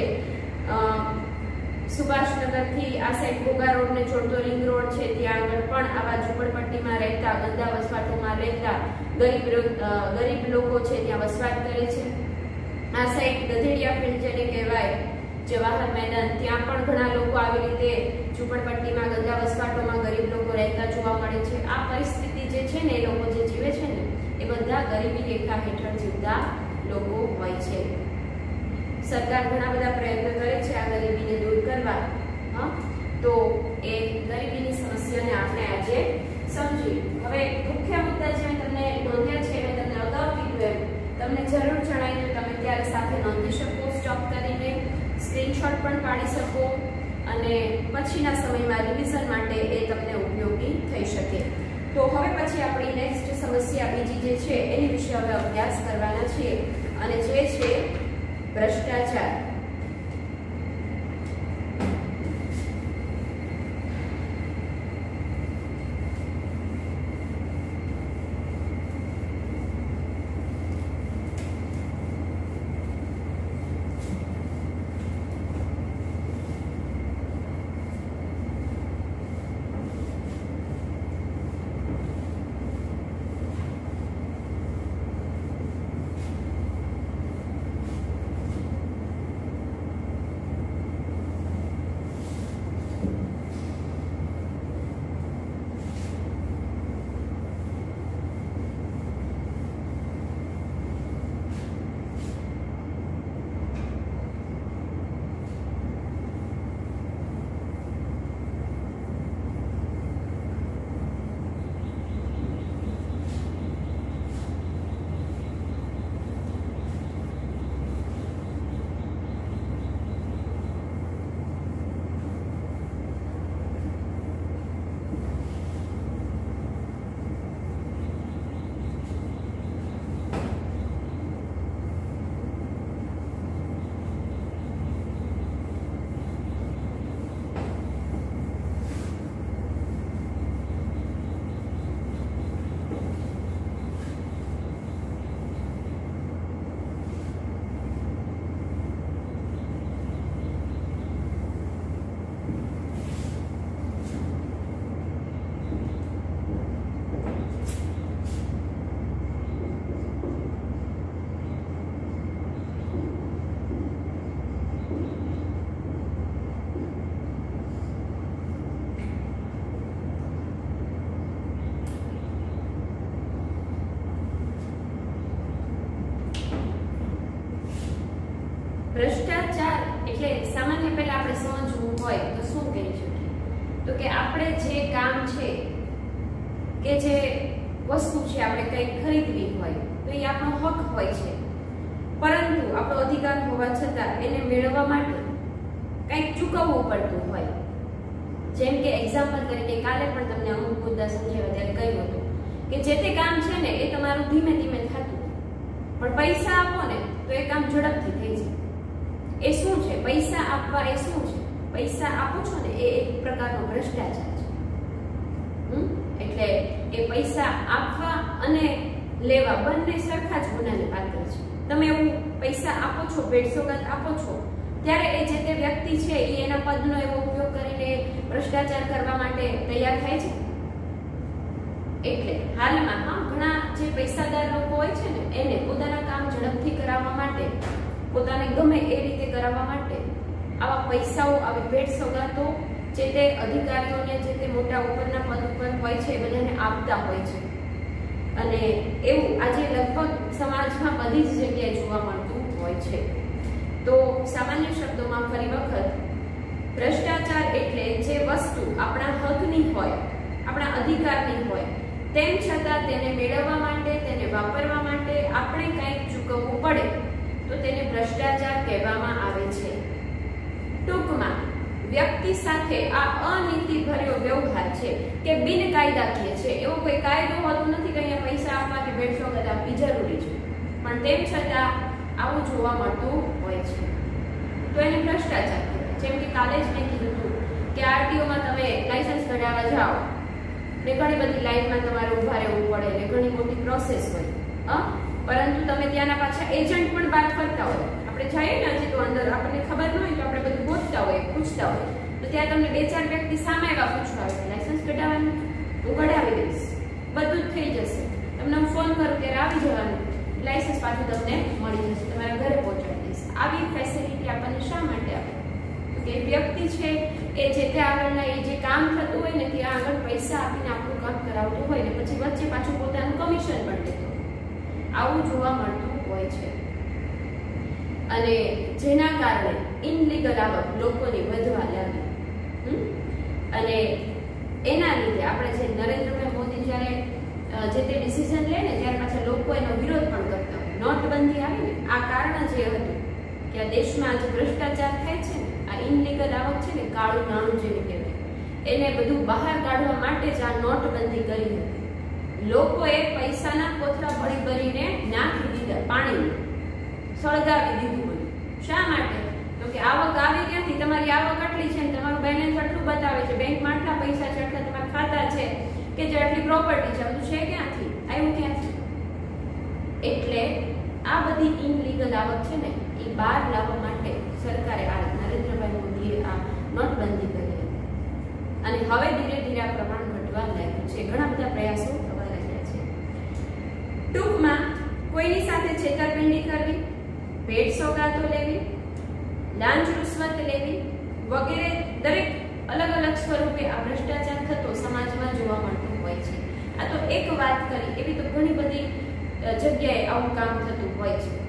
સુભાષનગર થી આ સાઈડ ઘોઘા રોડ ને જોડતો રિંગ રોડ છે ત્યાં આગળ પણ આવા ઝૂંપડપટ્ટીમાં રહેતા, ગંદા વસવાટોમાં રહેતા ગરીબ લોકો છે ત્યાં વસવાટ કરે છે. આ સાઈડ ગધેડિયા ફિલ્ડ જેને કહેવાય જવાહર મેદાન, ત્યાં પણ ઘણા લોકો આવી રીતે ઝૂંપડપટ્ટીમાં, ગંદા વસવાટોમાં ગરીબ લોકો રહેતા જોવા મળે છે. આ પરિસ્થિતિ જે છે ને, એ લોકો જે જીવે છે ને, એ બધા ગરીબી રેખા હેઠળ જીવતા લોકો હોય છે. સરકાર ઘણા બધા પ્રયત્નો કરે છે આ ગરીબીને દૂર કરવા. તો એ ગરીબીની સમસ્યાને આપણે આજે સમજીએ. હવે મુખ્ય મુદ્દા જે મેં તમને નોંધ્યા છે, મેં તમને અગાઉ કીધું એમ, તમને જરૂર જણાય તો તમે ત્યારે સાથે નોંધી શકો, સ્ટોપ કરીને સ્ક્રીનશોટ પણ પાડી શકો અને પછીના સમયમાં રિવિઝન માટે એ તમને ઉપયોગી થઈ શકે. તો હવે પછી આપણી નેક્સ્ટ સમસ્યા બીજી જે છે એની વિશે હવે અભ્યાસ કરવાના છીએ અને જે છે ભ્રષ્ટાચાર. ભ્રષ્ટાચાર એટલે સામાન્ય પહેલા આપણે સમજવું હોય તો શું કહી શકીએ? તો કે આપણે જે કામ છે કે જે વસ્તુ છે આપણે કંઈક ખરીદવી હોય તો એ આપણો હક હોય છે, પરંતુ આપણો અધિકાર હોવા છતાં એને મેળવવા માટે કંઈક ચૂકવવું પડતું હોય. જેમ કે એક્ઝામ્પલ તરીકે કાલે પણ તમને અમુક મુદ્દા સમજાવ્યા ત્યારે કહ્યું હતું કે જે તે કામ છે ને એ તમારું ધીમે ધીમે થતું, પણ પૈસા આપો ને તો એ કામ ઝડપથી થઈ જાય. એ શું છે? પૈસા આપવા એ શું છે? પૈસા આપો છો ને એ એક પ્રકારનો ભ્રષ્ટાચાર છે. એટલે એ પૈસા આપવા અને લેવા બંને સરખા જ ગુનાને પાત્ર છે. તમે એવું પૈસા આપો છો, ભેટ સોગાદ આપો છો, ત્યારે એ જે તે વ્યક્તિ છે એ એના પદનો એવો ઉપયોગ કરીને ભ્રષ્ટાચાર કરવા માટે તૈયાર થાય છે. એટલે હાલમાં ઘણા જે પૈસાદાર લોકો હોય છે ને એને પોતાના કામ ઝડપથી કરાવવા માટે, પોતાને ગમે એ રીતે કરાવવા માટે આવા પૈસાઓ, આવી ભેટ સોગાદો જે તે અધિકારીઓને, જે તે મોટા ઉપરના પદ ઉપર હોય છે એ બધાને આપતા હોય છે. અને એવું આજે લગભગ સમાજમાં બધી જ જગ્યાએ જોવા મળતું હોય છે. તો સામાન્ય શબ્દોમાં ફરી વખત ભ્રષ્ટાચાર એટલે જે વસ્તુ આપણા હકની હોય, આપણા અધિકારની હોય, તેમ છતાં તેને મેળવવા માટે, તેને વાપરવા માટે આપણે કંઈક ચૂકવવું પડે તો તેને ભ્રષ્ટાચાર કહેવામાં આવે છે. ટૂંકમાં વ્યક્તિ સાથે આ અનીતિભર્યો વ્યવહાર છે કે બિનકાયદાકીય છે. એવો કોઈ કાયદો હોતો નથી કે અહીંયા પૈસા આપવા કે ભેટ સોગાદ આપવી જરૂરી છે, પણ તેમ છતાં આવું જોવા મળતું હોય છે. તો એને ભ્રષ્ટાચાર કહેવાય. જેમ કે કાલે જ મેં કીધું હતું કે આરટીઓમાં તમે લાયસન્સ કઢાવવા જાઓ ને ઘણી બધી લાઈનમાં તમારે ઊભા રહેવું પડે ને ઘણી મોટી પ્રોસેસ હોય, પરંતુ તમે ત્યાંના પાછા એજન્ટ પણ બહાર ફરતા હોય. આપણે જઈએ ને હજી તો અંદર આપણને ખબર ન હોય તો આપણે બધું ગોતતા હોય, પૂછતા હોય, તો ત્યાં તમને બે ચાર વ્યક્તિ સામે આવ્યા પૂછવા આવે લાયસન્સ કઢાવવાનું, હું કઢાવી દઈશ, બધું જ થઈ જશે, તમને હું ફોન કરું ત્યારે આવી જવાનું, લાયસન્સ પાછું તમને મળી જશે, તમારા ઘરે પહોંચાડી દઈશ. આવી ફેસિલિટી આપણને શા માટે આપે? વ્યક્તિ છે એ જે તે આગળના એ જે કામ થતું હોય ને ત્યાં આગળ પૈસા આપીને આપણું કામ કરાવતું હોય ને પછી વચ્ચે પાછું પોતાનું કમિશન પણ લેતો, આવું જોવા મળતું હોય છે. અને જેના કારણે ઇનલીગલ આવક લોકોની વધવા લાગી. અને એના લીધે આપણે જે નરેન્દ્રભાઈ મોદી જ્યારે જે તે ડિસિઝન લે ને ત્યારે પાછા લોકો એનો વિરોધ પણ કરતા હોય. નોટબંધી આવી ને આ કારણ જે હતું કે આ દેશમાં જે ભ્રષ્ટાચાર થાય છે ને, આ ઇનલીગલ આવક છે ને, કાળું નાણું જેને કહેવાય, એને બધું બહાર કાઢવા માટે જ આ નોટબંધી કરી હતી. લોકોએ પૈસાના કોથળા ભરી ભરીને નાખી દીધા, પાણી સળગાવી દીધું બધું. શા માટે? તો કે આવક આવી ક્યાંથી? તમારી આવક આટલી છે ને તમારું બેલેન્સ આટલું બતાવે છે, બેંકમાં આટલા પૈસા છે, આટલા તમારા ખાતા છે કે જે આટલી પ્રોપર્ટી છે, બધું છે ક્યાંથી? આવ્યું ક્યાંથી? એટલે આ બધી ઇનલીગલ આવક છે ને એ બહાર લાવવા માટે સરકારે આ નરેન્દ્રભાઈ મોદીએ આ નોટબંધી કરી. અને હવે ધીરે ધીરે આ પ્રમાણ ઘટવા લાગ્યું છે. ઘણા બધા પ્રયાસો થવા લાગ્યા છે. ટૂંકમાં કોઈની સાથે છેતરપિંડી કરવી, ભેટ સોગાતો લેવી, લાંચ રૂશ્વત લેવી વગેરે દરેક અલગ અલગ સ્વરૂપે આ ભ્રષ્ટાચાર થતો સમાજમાં જોવા મળતો હોય છે. આ તો એક વાત કરી, એવી તો ઘણી બધી જગ્યાએ આવું કામ થતું હોય છે.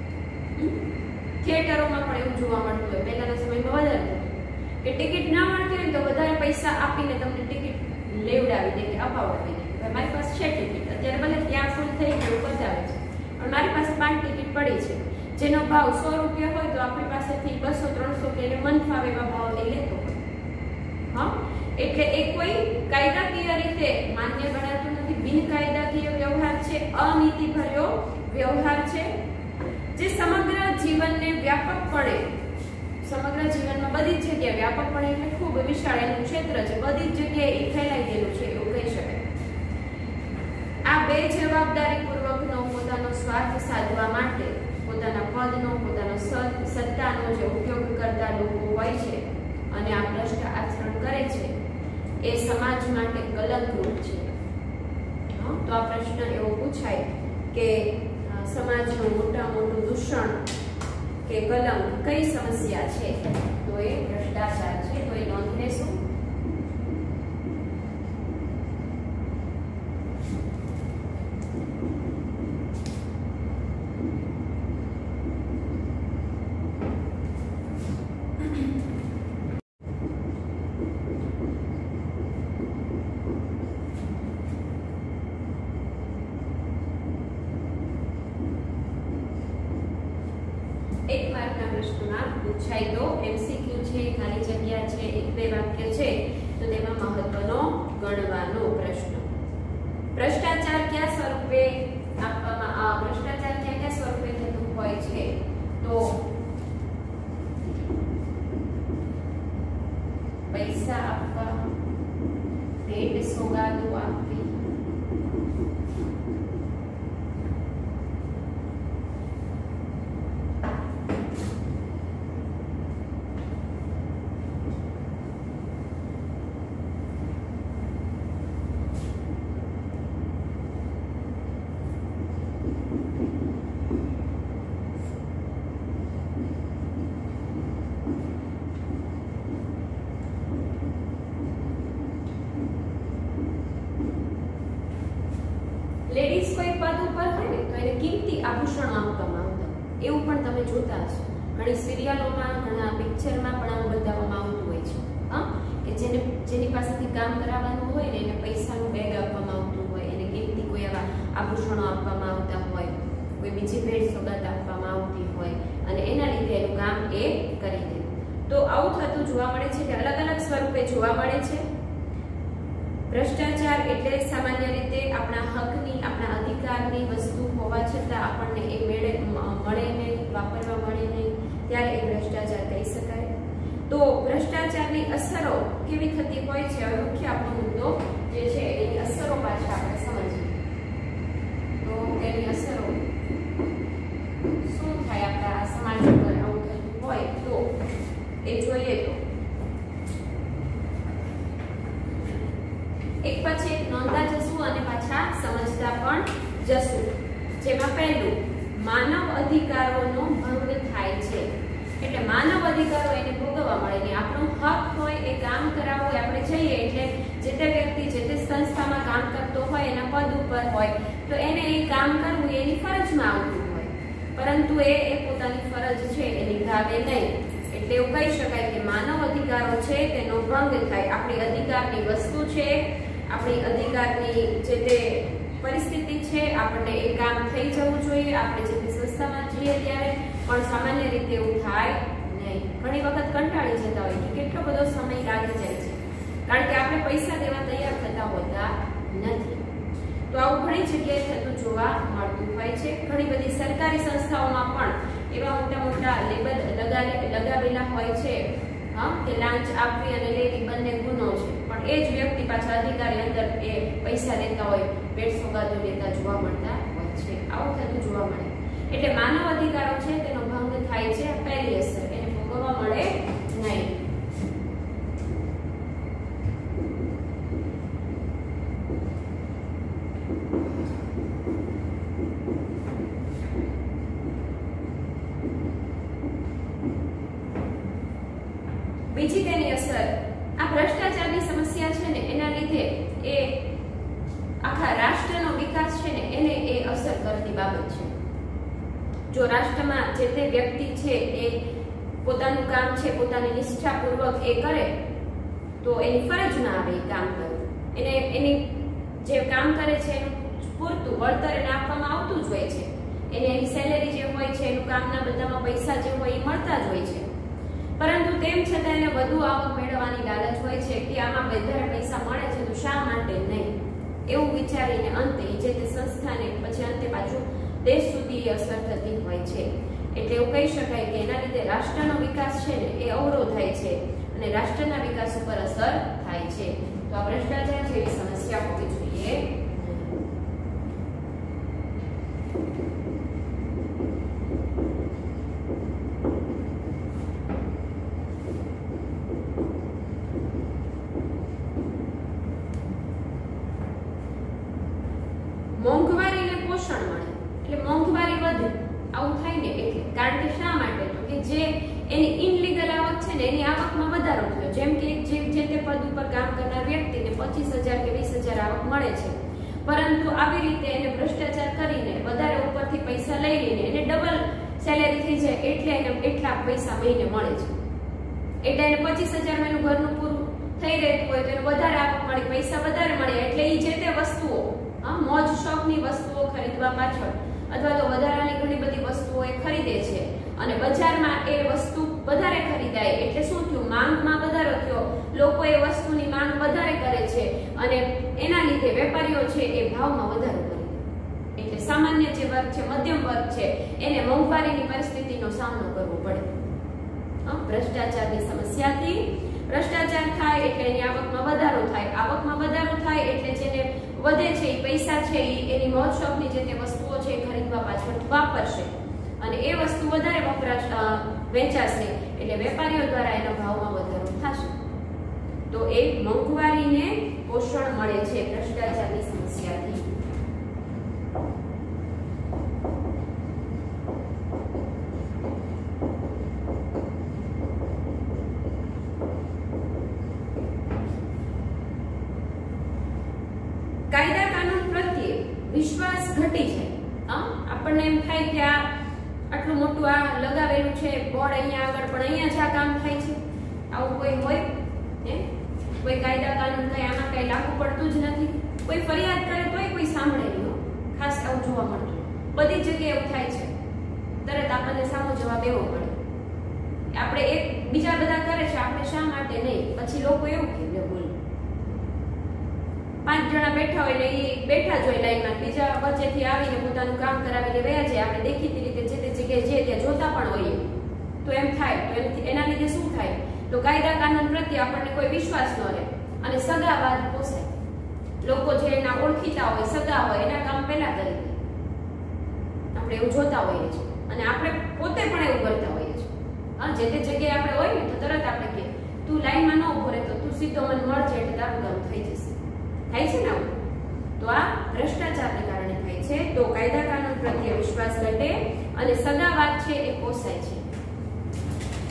થિયેટરોમાં પણ એવું જોવા મળતું હોય. પહેલાના સમયમાં વધારે થતું કે ટિકિટ ના મળતી હોય તો વધારે પૈસા આપીને તમને ટિકિટ લેવડાવી દે કે અપાવડાવી દે. મારી પાસે છે ટિકિટ, અત્યારે ભલે ત્યાં ફૂલ થઈ ગયું બતાવે છે, પણ મારી પાસે 5 ટિકિટ પડી છે જેનો ભાવ 100 રૂપિયા હોય તો આપણી પાસેથી 200-300 કે મન ફાવે એવા ભાવ એ લેતો હોય. હા, એટલે એ કોઈ કાયદાકીય રીતે માન્ય ગણાતું નથી. બિનકાયદાકીય વ્યવહાર છે, અનીતિભર્યો વ્યવહાર છે, જે સમગ્ર જીવનને વ્યાપકપણે, સમગ્ર જીવનમાં બધી જ જગ્યાએ વ્યાપકપણે એટલે ખૂબ વિશાળ એનું ક્ષેત્ર છે, બધી જ જગ્યાએ એ ફેલાઈ ગયેલું છે એવું કહી શકાય. આ બે જવાબદારીપૂર્વકનો પોતાનો સ્વાર્થ સાધવા માટે પોતાના પદનો, પોતાનો સત્તાનો જે ઉપયોગ કરતા લોકો હોય છે અને આ ભ્રષ્ટ આચરણ કરે છે એ સમાજ માટે કલંકરૂપ છે. તો આ પ્રશ્ન એવો પૂછાય કે સમાજનું મોટું દૂષણ કે કલંક કઈ સમસ્યા છે? તો એ ભ્રષ્ટાચાર છે. તો એ નોંધ લેશું. એક માર્કના પ્રશ્નમાં પૂછાય તો એમસીક્યુ છે, ખાલી જગ્યા છે, 1-2 વાક્ય છે તો તેમાં મહત્વનો ગણવાનો પ્રશ્ન. ભ્રષ્ટાચાર કયા સ્વરૂપે આપવામાં ભ્રષ્ટાચાર કયા સ્વરૂપે થતું હોય છે? તો પૈસા આપવા, ભેટ સોગાદો આપવી, લેડીઝ કોઈ પદ ઉપર હોય ને તો એને કિંમતી આભૂષણો આપવામાં આવતા, એવું પણ તમે જોતા હશો. ઘણી સિરિયલોમાં, ઘણા પિક્ચરમાં પણ આવું બતાવવામાં આવતું હોય છે. કે જેની પાસેથી કામ કરાવવાનું હોય ને એને પૈસાનું બેગ આપવામાં આવતું હોય, એને કિંમતી કોઈ એવા આભૂષણો આપવામાં આવતા હોય, કોઈ બીજી ભેટ સોગાદ આપવામાં આવતી હોય અને એના લીધે એનું કામ એ કરી દે. તો આવું થતું જોવા મળે છે કે અલગ અલગ સ્વરૂપે જોવા મળે છે. ભ્રષ્ટાચાર એટલે સામાન્ય રીતે આપણા હકની, આપણા અધિકારની વસ્તુ હોવા છતાં આપણને એ મળે નહીં, વાપરવા મળે નહીં, ત્યારે એ ભ્રષ્ટાચાર કહી શકાય. તો ભ્રષ્ટાચારની અસરો કેવી થતી હોય છે? હવે મુખ્ય આપણો મુદ્દો જે છે એની અસરો પાછળ આપણે સમજીએ. તો એની અસરો શું થાય આપણા સમાજ પર આવું થતું હોય તો એ જોઈએ. તો એક પછી એક નોંધતા જશું અને પાછા સમજતા પણ જશું. જેમાં પહેલું, માનવ અધિકારોનો ભંગ થાય છે. એટલે માનવ અધિકારો એને ભોગવવા મળે ને આપણો હક હોય એ કામ કરાવવું આપણે જઈએ એટલે જે તે વ્યક્તિ જે તે સંસ્થામાં કામ કરતો હોય એના પદ ઉપર હોય તો એને એ કામ કરવું એની ફરજમાં આવતું હોય, પરંતુ એ પોતાની ફરજ છે એ નિભાવે નહીં. એટલે એવું કહી શકાય કે માનવ અધિકારો છે તેનો ભંગ થાય. આપણી અધિકારની વસ્તુ છે, આપણી અધિકારની જે તે પરિસ્થિતિ છે, આપણને એ કામ થઈ જવું જોઈએ. આપણે જે તે સંસ્થામાં જઈએ ત્યારે પણ સામાન્ય રીતે એવું થાય નહીં. ઘણી વખત કંટાળી જતા હોય કે કેટલો બધો સમય લાગી જાય છે, કારણ કે આપણે પૈસા દેવા તૈયાર થતા હોતા નથી. તો આવું ઘણી જગ્યાએ થતું જોવા મળતું હોય છે. ઘણી બધી સરકારી સંસ્થાઓમાં પણ એવા મોટા મોટા લેબલ લગાવેલા હોય છે કે લાંચ આપવી અને લેવી બંને ગુનો છે, પણ એ જ વ્યક્તિ પાછા અધિકારી અંદર એ પૈસા લેતા હોય, ભેટ સોગાદો લેતા જોવા મળતા હોય છે. આવું થતું જોવા મળે. એટલે માનવ અધિકારો છે તેનો ભંગ થાય છે. પહેલી અસર એને ભોગવવા મળે નહીં. બીજી તેની અસર આ ભ્રષ્ટાચારની સમસ્યા છે ને એના લીધે એ આખા રાષ્ટ્રનો વિકાસ છે ને એને એ અસર કરતી બાબત છે. જો રાષ્ટ્રમાં જે તે વ્યક્તિ છે એ પોતાનું કામ છે પોતાની નિષ્ઠાપૂર્વક એ કરે તો એની ફરજમાં આવે એ કામ કરવું. એને એની જે કામ કરે છે એનું પૂરતું વળતર એને આપવામાં આવતું જ હોય છે. એને એની સેલેરી જે હોય છે, એનું કામના બધામાં પૈસા જે હોય એ મળતા જ હોય છે. પરંતુ તેમ છતાં એને વધુ આવક મેળવવાની લાલચ હોય છે કે આમાં વધારે પૈસા મળે છે તો શા માટે નહીં, એવું વિચારીને અંતે જે તે સંસ્થાને પછી અંતે પાછું દેશ સુધી અસર થતી હોય છે. એટલે એવું કહી શકાય કે એના લીધે રાષ્ટ્રનો વિકાસ છે ને એ અવરોધાય છે અને રાષ્ટ્રના વિકાસ ઉપર અસર થાય છે. તો આ ભ્રષ્ટાચાર જેવી સમસ્યા હોવી જોઈએ. મોંઘવારીને પોષણ મળે એટલે મોંઘવારી વધે આવું થાય ને એટલે. કારણ કે શા માટે? તો કે જે એની ઇનલીગલ આવક છે ને એની આવકમાં વધારો થયો. જેમ કે જે તે પદ ઉપર કામ કરનાર વ્યક્તિને 25,000 કે 20,000 આવક મળે છે, પરંતુ આવી રીતે એને ભ્રષ્ટાચાર કરીને વધારે ઉપરથી પૈસા લઈ લઈને એને ડબલ સેલેરી થઈ જાય એટલે એને એટલા પૈસા મહિને મળે છે. એટલે એને 25,000 માં એનું ઘરનું પૂરું થઈ રહેતું હોય તો એને વધારે આવક મળી, પૈસા વધારે મળે એટલે એ જે તે વસ્તુઓ મોજ શોખની વસ્તુઓ ખરીદવા પાછળ અથવા તો વધારાની ઘણી બધી વસ્તુઓ એ ખરીદે છે અને બજારમાં એ વસ્તુ વધારે ખરીદાય એટલે શું થયું? માંગમાં વધારો થયો. લોકો એ વસ્તુની માંગ વધારે કરે છે અને એના લીધે વેપારીઓ છે એ ભાવમાં વધારો કરે. એટલે સામાન્ય જે વર્ગ છે, મધ્યમ વર્ગ છે, એને મોંઘવારીની પરિસ્થિતિનો સામનો કરવો પડે. ભ્રષ્ટાચારની સમસ્યાથી ભ્રષ્ટાચાર થાય એટલે એની આવકમાં વધારો થાય. આવકમાં વધારો થાય એટલે જેને વધે છે એ પૈસા છે એની મોજ શોખની જે તે વસ્તુઓ છે એ ખરીદવા પાછળ વાપરશે અને એ વસ્તુ વધારે વપરાશ વેચાશે એટલે વેપારીઓ દ્વારા એના ભાવમાં વધારો થશે. તો એ મોંઘવારીને પોષણ મળે છે ભ્રષ્ટાચારની સમસ્યાથી. કાયદા કાનૂન પ્રત્યે વિશ્વાસ ઘટી જાય. આપણને એમ થાય કે આ આટલું મોટું આ લગાવેલું છે બોર્ડ અહીંયા આગળ, પણ અહીંયા જ આ કામ થાય છે. આવું કોઈ હોય? કોઈ કાયદા કાનૂન કઈ આમાં કઈ લાગુ પડતું જ નથી. કોઈ ફરિયાદ કરે તોય કોઈ સાંભળે નહીં. ખાસ આવું જોવા મળતું બધી જગ્યાએ એવું થાય છે. તરત આપણને સામો જવાબ એવો પડે. આપણે એક બીજા બધા કરે છે, આપણે શા માટે નહીં? પછી લોકો એવું કહે બોલ 5 જણા બેઠા હોય ને એ બેઠા જ હોય લાઈનમાં, બીજા વચ્ચેથી આવીને પોતાનું કામ કરાવીને વયા જાય. આપણે દેખીતી રીતે જે તે જગ્યાએ જે ત્યાં જોતા પણ હોઈએ તો એમ થાય. તો એના લીધે શું થાય? તો કાયદા કાનૂન પ્રત્યે આપણને કોઈ વિશ્વાસ ન રહે અને સગાવાદ પોસાય. લોકો જે એના ઓળખીતા હોય, સગા હોય, એના કામ પહેલા કરી દે. આપણે એવું જોતા હોઈએ છીએ અને આપણે પોતે પણ એવું કરતા હોઈએ છીએ. જે તે જગ્યાએ આપણે હોય ને તો તરત આપણે કહીએ તું લાઈનમાં ન ઉભો રહે તો તું સીધો મને મળજે એટલે તારું કામ થઈ જશે. થાય છે ને આવું? તો આ ભ્રષ્ટાચારને કારણે થાય છે. તો કાયદા કાનૂન પ્રત્યે વિશ્વાસ ઘટે અને સગાવાદ છે એ પોસાય છે.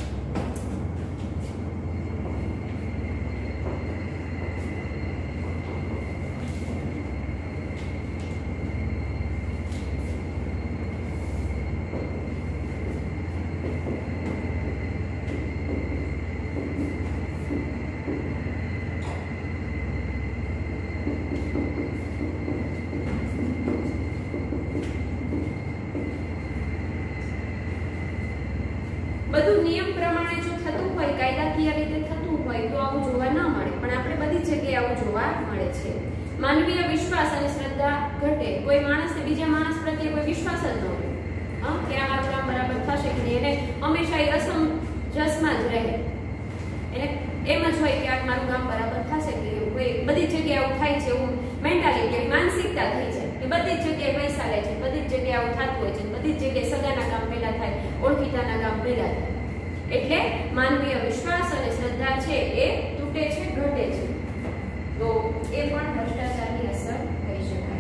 બધું નિયમ પ્રમાણે જો થતું હોય, કાયદાકીય રીતે થતું હોય તો આવું જોવા ન મળે, પણ આપણે બધી જગ્યાએ આવું જોવા મળે છે. માનવીય વિશ્વાસ અને શ્રદ્ધા ઘટે. કોઈ માણસને બીજા માણસ પ્રત્યે કોઈ વિશ્વાસ જ ન હોય, કે આ મારું કામ બરાબર થશે કે નહીં, એને હંમેશા એ અસમંજસમાં જ રહે. એને એમ જ હોય કે આ મારું કામ બરાબર થશે કે કોઈ બધી જગ્યાએ આવું થાય છે, એવું મેન્ટાલિટી માનસિકતા થઈ છે કે બધી જ જગ્યાએ પૈસા લે છે, બધી જ જગ્યાએ આવું થતું હોય છે, બધી જ જગ્યાએ સગાના કામ પહેલા થાય, ઓળખીતાના કામ પહેલા થાય. એટલે માનવીય વિશ્વાસ અને શ્રદ્ધા છે એ તૂટે છે, ઘટે છે. તો એ પણ ભ્રષ્ટાચારની અસર કહી શકાય.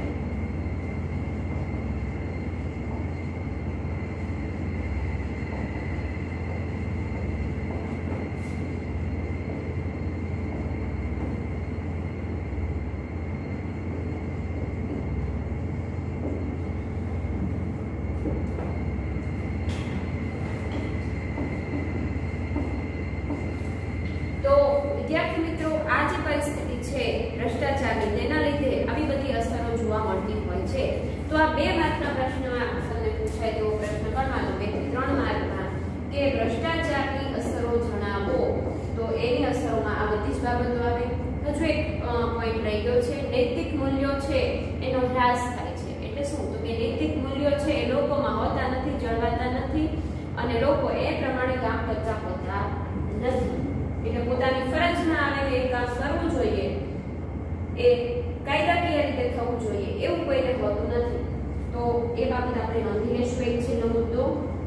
વિદ્યાર્થી મિત્રો, આ જે પરિસ્થિતિ છે ભ્રષ્ટાચારની, તેના લીધે આવી બધી અસરો જોવા મળતી હોય છે. તો આ 2 માર્કના પ્રશ્નમાં તમને પૂછાય તેવો પ્રશ્ન કરવાનો 2 થી 3 માર્કમાં કે ભ્રષ્ટાચારની અસરો જણાવો. તો એની અસરોમાં આ બધી જ બાબતો આવે. હજુ એક પોઈન્ટ રહી ગયો છે, નૈતિક મૂલ્યો છે એનો હ્રાસ થાય છે. એટલે શું? તો કે નૈતિક મૂલ્યો છે એ લોકોમાં હોતા નથી, જળવાતા નથી, અને લોકો એ પ્રમાણે કામ કરતા હોતા નથી. એટલે પોતાની ફરજમાં આવીને એ કામ કરવું જોઈએ, એ કાયદાકીય રીતે થવું જોઈએ, એવું કોઈને હોતું નથી. તો એ બાબત આપણે નોંધી લેશું. એક છેલ્લો મુદ્દો,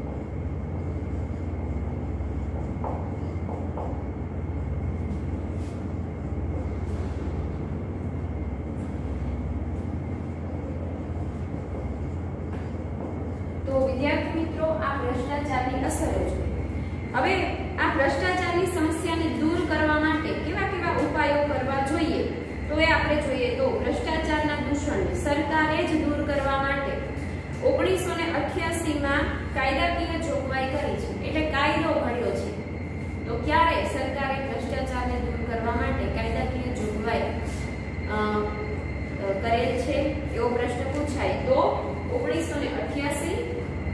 તો વિદ્યાર્થી મિત્રો, આ ભ્રષ્ટાચારની અસરો છે. હવે આ ભ્રષ્ટાચારની સમસ્યાને દૂર કરવા માટે કેવા કેવા ઉપાયો કરવા જોઈએ, તો એ આપણે જોઈએ તો ભ્રષ્ટાચારના દૂષણને સરકારે જ દૂર કરવા માટે 1988 માં કાયદાકીય જોગવાઈ કરી છે. એટલે કાયદો ઘડ્યો છે. તો ક્યારે સરકારે ભ્રષ્ટાચારને દૂર કરવા માટે કાયદાકીય જોગવાઈ કરેલ છે એવો પ્રશ્ન પૂછાય તો 1988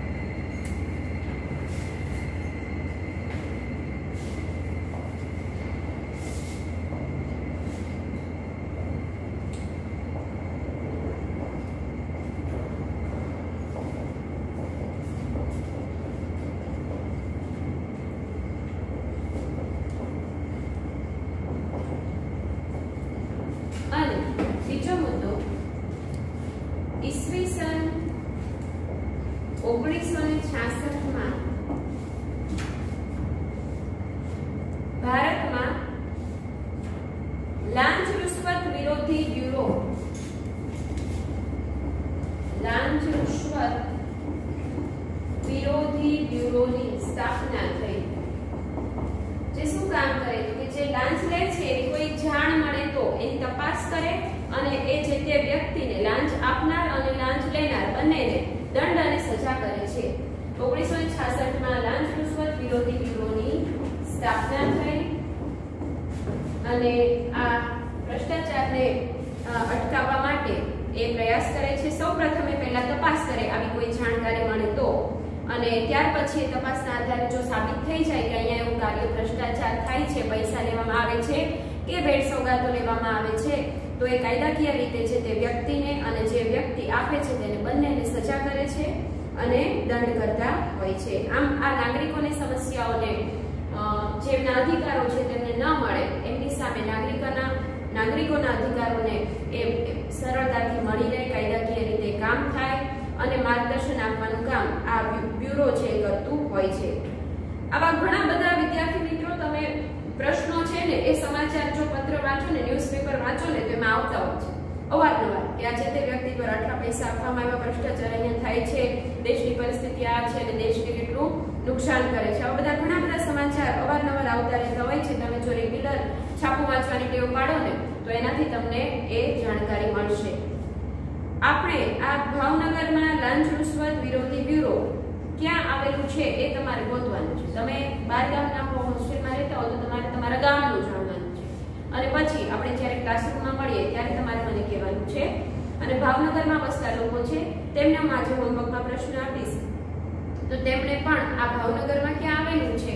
ઈસવીસન 1966 માં ભારતમાં લાંચ રૂશ્વત વિરોધી બ્યુરો બ્યુરોની સ્થાપના થઈ. જે શું કામ કરે તો કે જે લાંચ લે છે એની કોઈ જાણ મળે તો એની તપાસ કરે અને એ જે તે વ્યક્તિને લાંચ આપનાર અને લાંચ લેનાર બંનેને દંડ અને સજા કરે છે. 1966 માં લાંચ રૂશ્વત વિરોધી બ્યુરોની સ્થાપના થઈ અને આ ભ્રષ્ટાચારને અટકાવવા માટે એ પ્રયાસ કરે છે. સૌપ્રથમ પહેલા તપાસ કરે આવી કોઈ જાણકારી મળે તો, અને ત્યાર પછી તપાસના આધારે જો સાબિત થઈ જાય કે અહીંયા એવું કાર્ય ભ્રષ્ટાચાર થાય છે, પૈસા લેવામાં આવે છે કે ભેટ સોગાદો લેવામાં આવે છે, તો એ કાયદાકીય રીતે છે તે વ્યક્તિને અને જે વ્યક્તિ આપે છે તેને બંનેને સજા કરે છે અને દંડ કરતા હોય છે. આમ આ નાગરિકોની સમસ્યાઓને જેમના અધિકારો છે તેમને ન મળે એમની સામે નાગરિકોના અધિકારોને એ સરળતાથી મળી રહે, કાયદાકીય રીતે કામ થાય અને માર્ગદર્શન આપવાનું કામ આ બ્યુરો છે કરતું હોય છે. આવા ઘણા બધા વિદ્યાર્થી મિત્રો તમે પ્રશ્નો છે ને એ સમાચાર જો પત્ર વાંચો ને, ન્યૂઝપેપર વાંચો ને તો એમાં આવતા હોય છે અવારનવાર કે આ જે તે વ્યક્તિ પર આટલા પૈસા આપવામાં આવ્યા, ભ્રષ્ટાચાર અહીંયા થાય છે, દેશની પરિસ્થિતિ આ છે અને દેશને કેટલું નુકસાન કરે છે. આવા બધા ઘણા બધા સમાચાર અવારનવાર આવતા રહેતા હોય છે. તમે જો રેગ્યુલર છાપું વાંચવાની ટેવ પાડો ને તો એનાથી તમને એ જાણકારી મળશે. આપણે આ ભાવનગરમાં લાંચ રૂશ્વત વિરોધી બ્યુરો ક્યાં આવેલું છે એ તમારે ગોતવાનું છે. તમે બહાર ગામના હોસ્ટેલમાં રહેતા હો તો તમારે તમારા ગામનું જાણવાનું છે અને પછી આપણે જ્યારે ક્લાસરૂમમાં મળીએ ત્યારે તમારે મને કહેવાનું છે. અને ભાવનગરમાં વસતા લોકો છે તેમને હું આજે હોમવર્કમાં પ્રશ્ન આપીશ તો તેમણે પણ આ ભાવનગરમાં ક્યાં આવેલું છે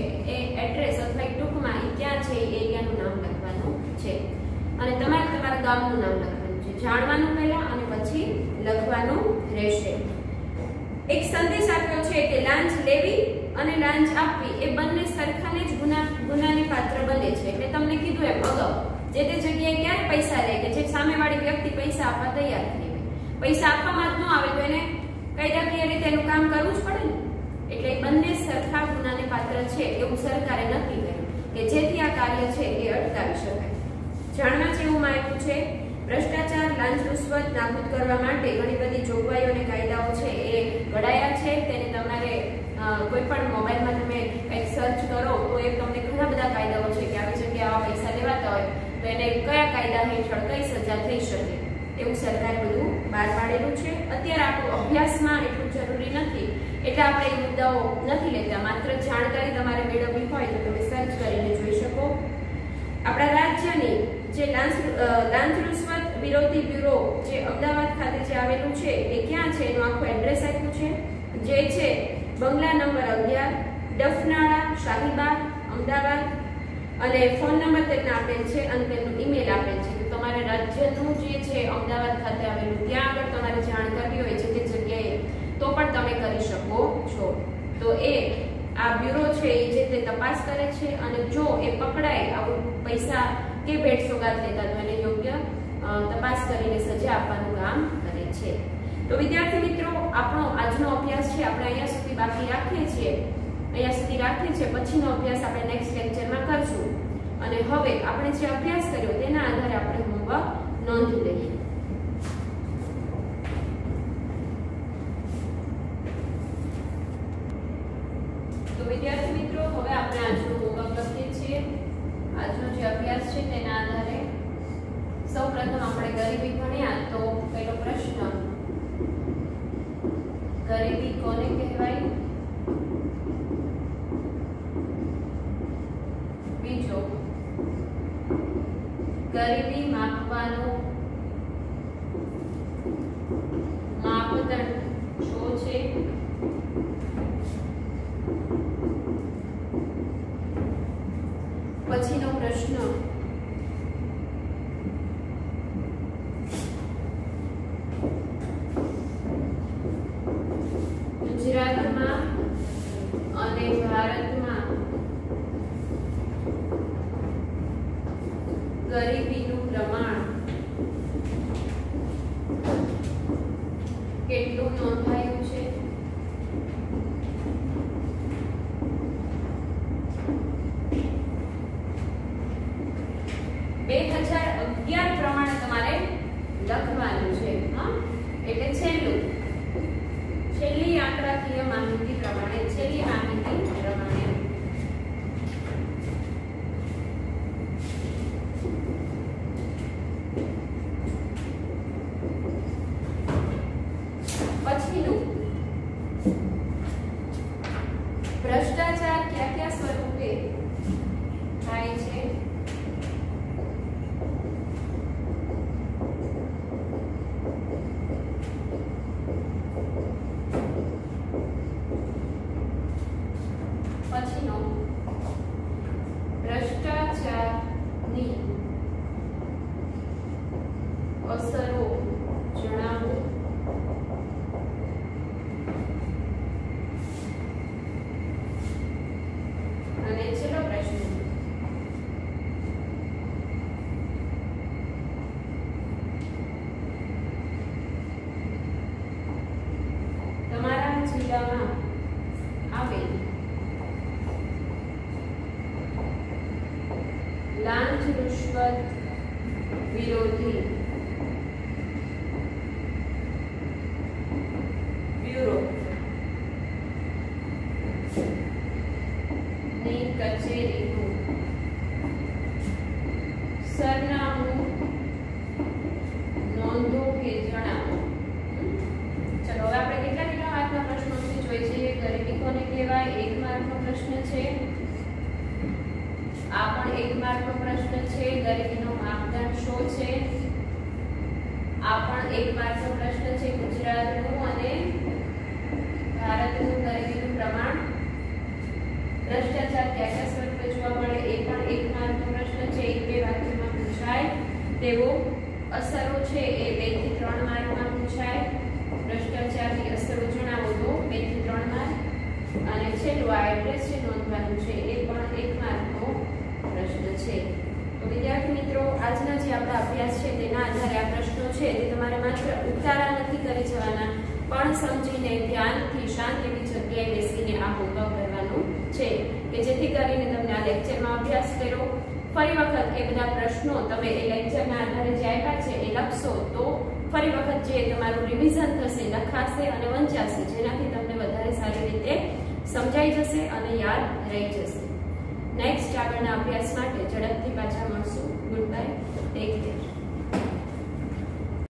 ગામનું નામ લખવાનું છે, જાણવાનું પહેલા અને પછી લખવાનું રહેશે। એક સંદેશ આપ્યો છે કે લાંચ લેવી અને લાંચ આપવી એ બંને સરખાને જ ગુનાની પાત્ર બને છે। એટલે તમને કીધું એમ અગાઉ જે તે જગ્યાએ ક્યારે પૈસા લે કે જે સામેવાળી વ્યક્તિ પૈસા આપવા તૈયાર થઈ હોય, પૈસા આપવામાં જ ન આવે તો એને કાયદાકીય રીતે એનું કામ કરવું જ પડે ને। એટલે બંને સરખા ગુનાને પાત્ર છે એવું સરકારે નક્કી કર્યું કે જેથી આ કાર્ય છે એ અટકાવી શકાય। જાણવા જેવું આપ્યું છે ભ્રષ્ટાચાર, લાંચ, રૂશ્વત નાબૂદ કરવા માટે ઘણી બધી જોગવાઈઓ અને કાયદાઓ છે એ ઘડાયા છે। તેને તમારે કોઈ પણ મોબાઈલમાં તમે કંઈક સર્ચ કરો તો એ તમને ઘણા બધા કાયદાઓ છે કે આવી જગ્યાએ આવા પૈસા લેવાતા હોય તો એને કયા કાયદા હેઠળ કઈ સજા થઈ શકે એવું સરકારે બધું બહાર પાડેલું છે। અત્યારે આપણું અભ્યાસમાં એટલું જરૂરી નથી એટલે આપણે એ મુદ્દાઓ નથી લેતા, માત્ર જાણકારી તમારે મેળવવી હોય તો તમે સર્ચ કરીને જોઈ શકો। આપણા રાજ્યની જે લાંચ રૂશ્વત વિરોધી બ્યુરો જે અમદાવાદ ખાતે જે આવેલું છે એ ક્યાં છે એનું આખું એડ્રેસ આપ્યું છે, જે છે બંગલા નંબર 11, ડફનાળા, શાહીબાગ, અમદાવાદ, અને ફોન નંબર તેમને આપેલ છે અને તેમનું ઈમેલ આપેલ છે। તો તમારે રાજ્યનું જે છે અમદાવાદ ખાતે આવેલું ત્યાં આગળ તમારે જાણ કરવી હોય છે તે જગ્યાએ તો પણ તમે કરી શકો છો। તો એ આ બ્યુરો છે એ જે તે તપાસ કરે છે અને જો એ પકડાય આવું પૈસા કે ભેટ સોગાદ લેતા તો એને યોગ્ય તપાસ કરીને સજા આપવાનું કામ કરે છે। તો વિદ્યાર્થી મિત્રો આપણો આજનો અભ્યાસ છે આપણે અહીંયા સુધી બાકી રાખીએ છીએ, પછીનો અભ્યાસ આપણે નેક્સ્ટ લેક્ચરમાં કરશું। અને હવે આપણે જે અભ્યાસ કર્યો તેના આધારે આપણે હોમવર્ક નોંધી લઈએ। તો વિદ્યાર્થી મિત્રો હવે આપણે આજનું હોમવર્ક લખીએ છીએ। આજનો જે અભ્યાસ છે તેના આધારે સૌપ્રથમ આપણે ગરીબી ભણ્યા તો પહેલો પ્રશ્ન, ગરીબી કોને કહેવાય? બીજો, ગરીબી માપવાનો માપદંડ શું છે? પછીનો પ્રશ્ન, ગુજરાતમાં અને ભારતમાં ગરીબીનું પ્રમાણ કેટલું નોંધાયું છે? પ્રમાણે તમારે લખવાનું છે। એટલે છેલ્લી આંકડાકીય માહિતી પ્રમાણે પછીનું, ભ્રષ્ટાચાર કયા કયા સ્વરૂપે થાય છે? પછીનો, ભ્રષ્ટાચારની અસરો જણાવો। અને છેલ્લો પ્રશ્ન, તમારા જિલ્લામાં આવેલ લાંચ રૂશ્વત વિરોધી બ્યુરો ની કચેરીનું સરનામું નોંધો કે જણાવો। ચલો હવે આપણે કેટલા માર્કના પ્રશ્નો છે જોઈ જઈએ। ગરીબી કોને કહેવાય 1 માર્કનો પ્રશ્ન છે, આ પણ 1 માર્કનો પ્રશ્ન છે। ગરીબીનો માપદંડ શું છે? આ પણ 1 માર્કનો પ્રશ્ન છે। ગુજરાતનું અને ભારતનું ગરીબીનું પ્રમાણ, ભ્રષ્ટાચાર કયા કયા સ્વરૂપે જોવા મળે એ પણ 1 માર્કનો પ્રશ્ન છે। 1-2 વાક્યમાં પૂછાય તેવો અસરો છે એ 2 થી 3 માર્કમાં પૂછાય. ભ્રષ્ટાચારની અસરો જણાવો તો 2 થી 3 માર્ક. અને છેલ્લું આ એડ્રેસ છે નોંધવાનું છે એ પણ 1 માર્કનો પ્રશ્ન છે. તો વિદ્યાર્થી મિત્રો, આજના જે આપણા અભ્યાસ છે તેના આધારે આ પ્રશ્નો છે તે તમારે માત્ર ઉતારા નથી કરી જવાના, પણ સમજીને ધ્યાનથી શાંત એવી જગ્યાએ બેસીને આ હોમવર્ક કરવાનું છે કે જેથી કરીને તમને આ લેક્ચરમાં અભ્યાસ કર્યો ફરી વખત એ બધા પ્રશ્નો તમે એ લેક્ચરના આધારે જે આપ્યા છે એ લખશો તો ફરી વખત જે તમારું રિવિઝન થશે, લખાશે અને વંચાશે, જેનાથી તમને વધારે સારી રીતે સમજાઈ જશે અને યાદ રહી જશે. નેક્સ્ટ આગળના અભ્યાસ માટે ઝડપથી પાછા મળશું. Good bye, take care.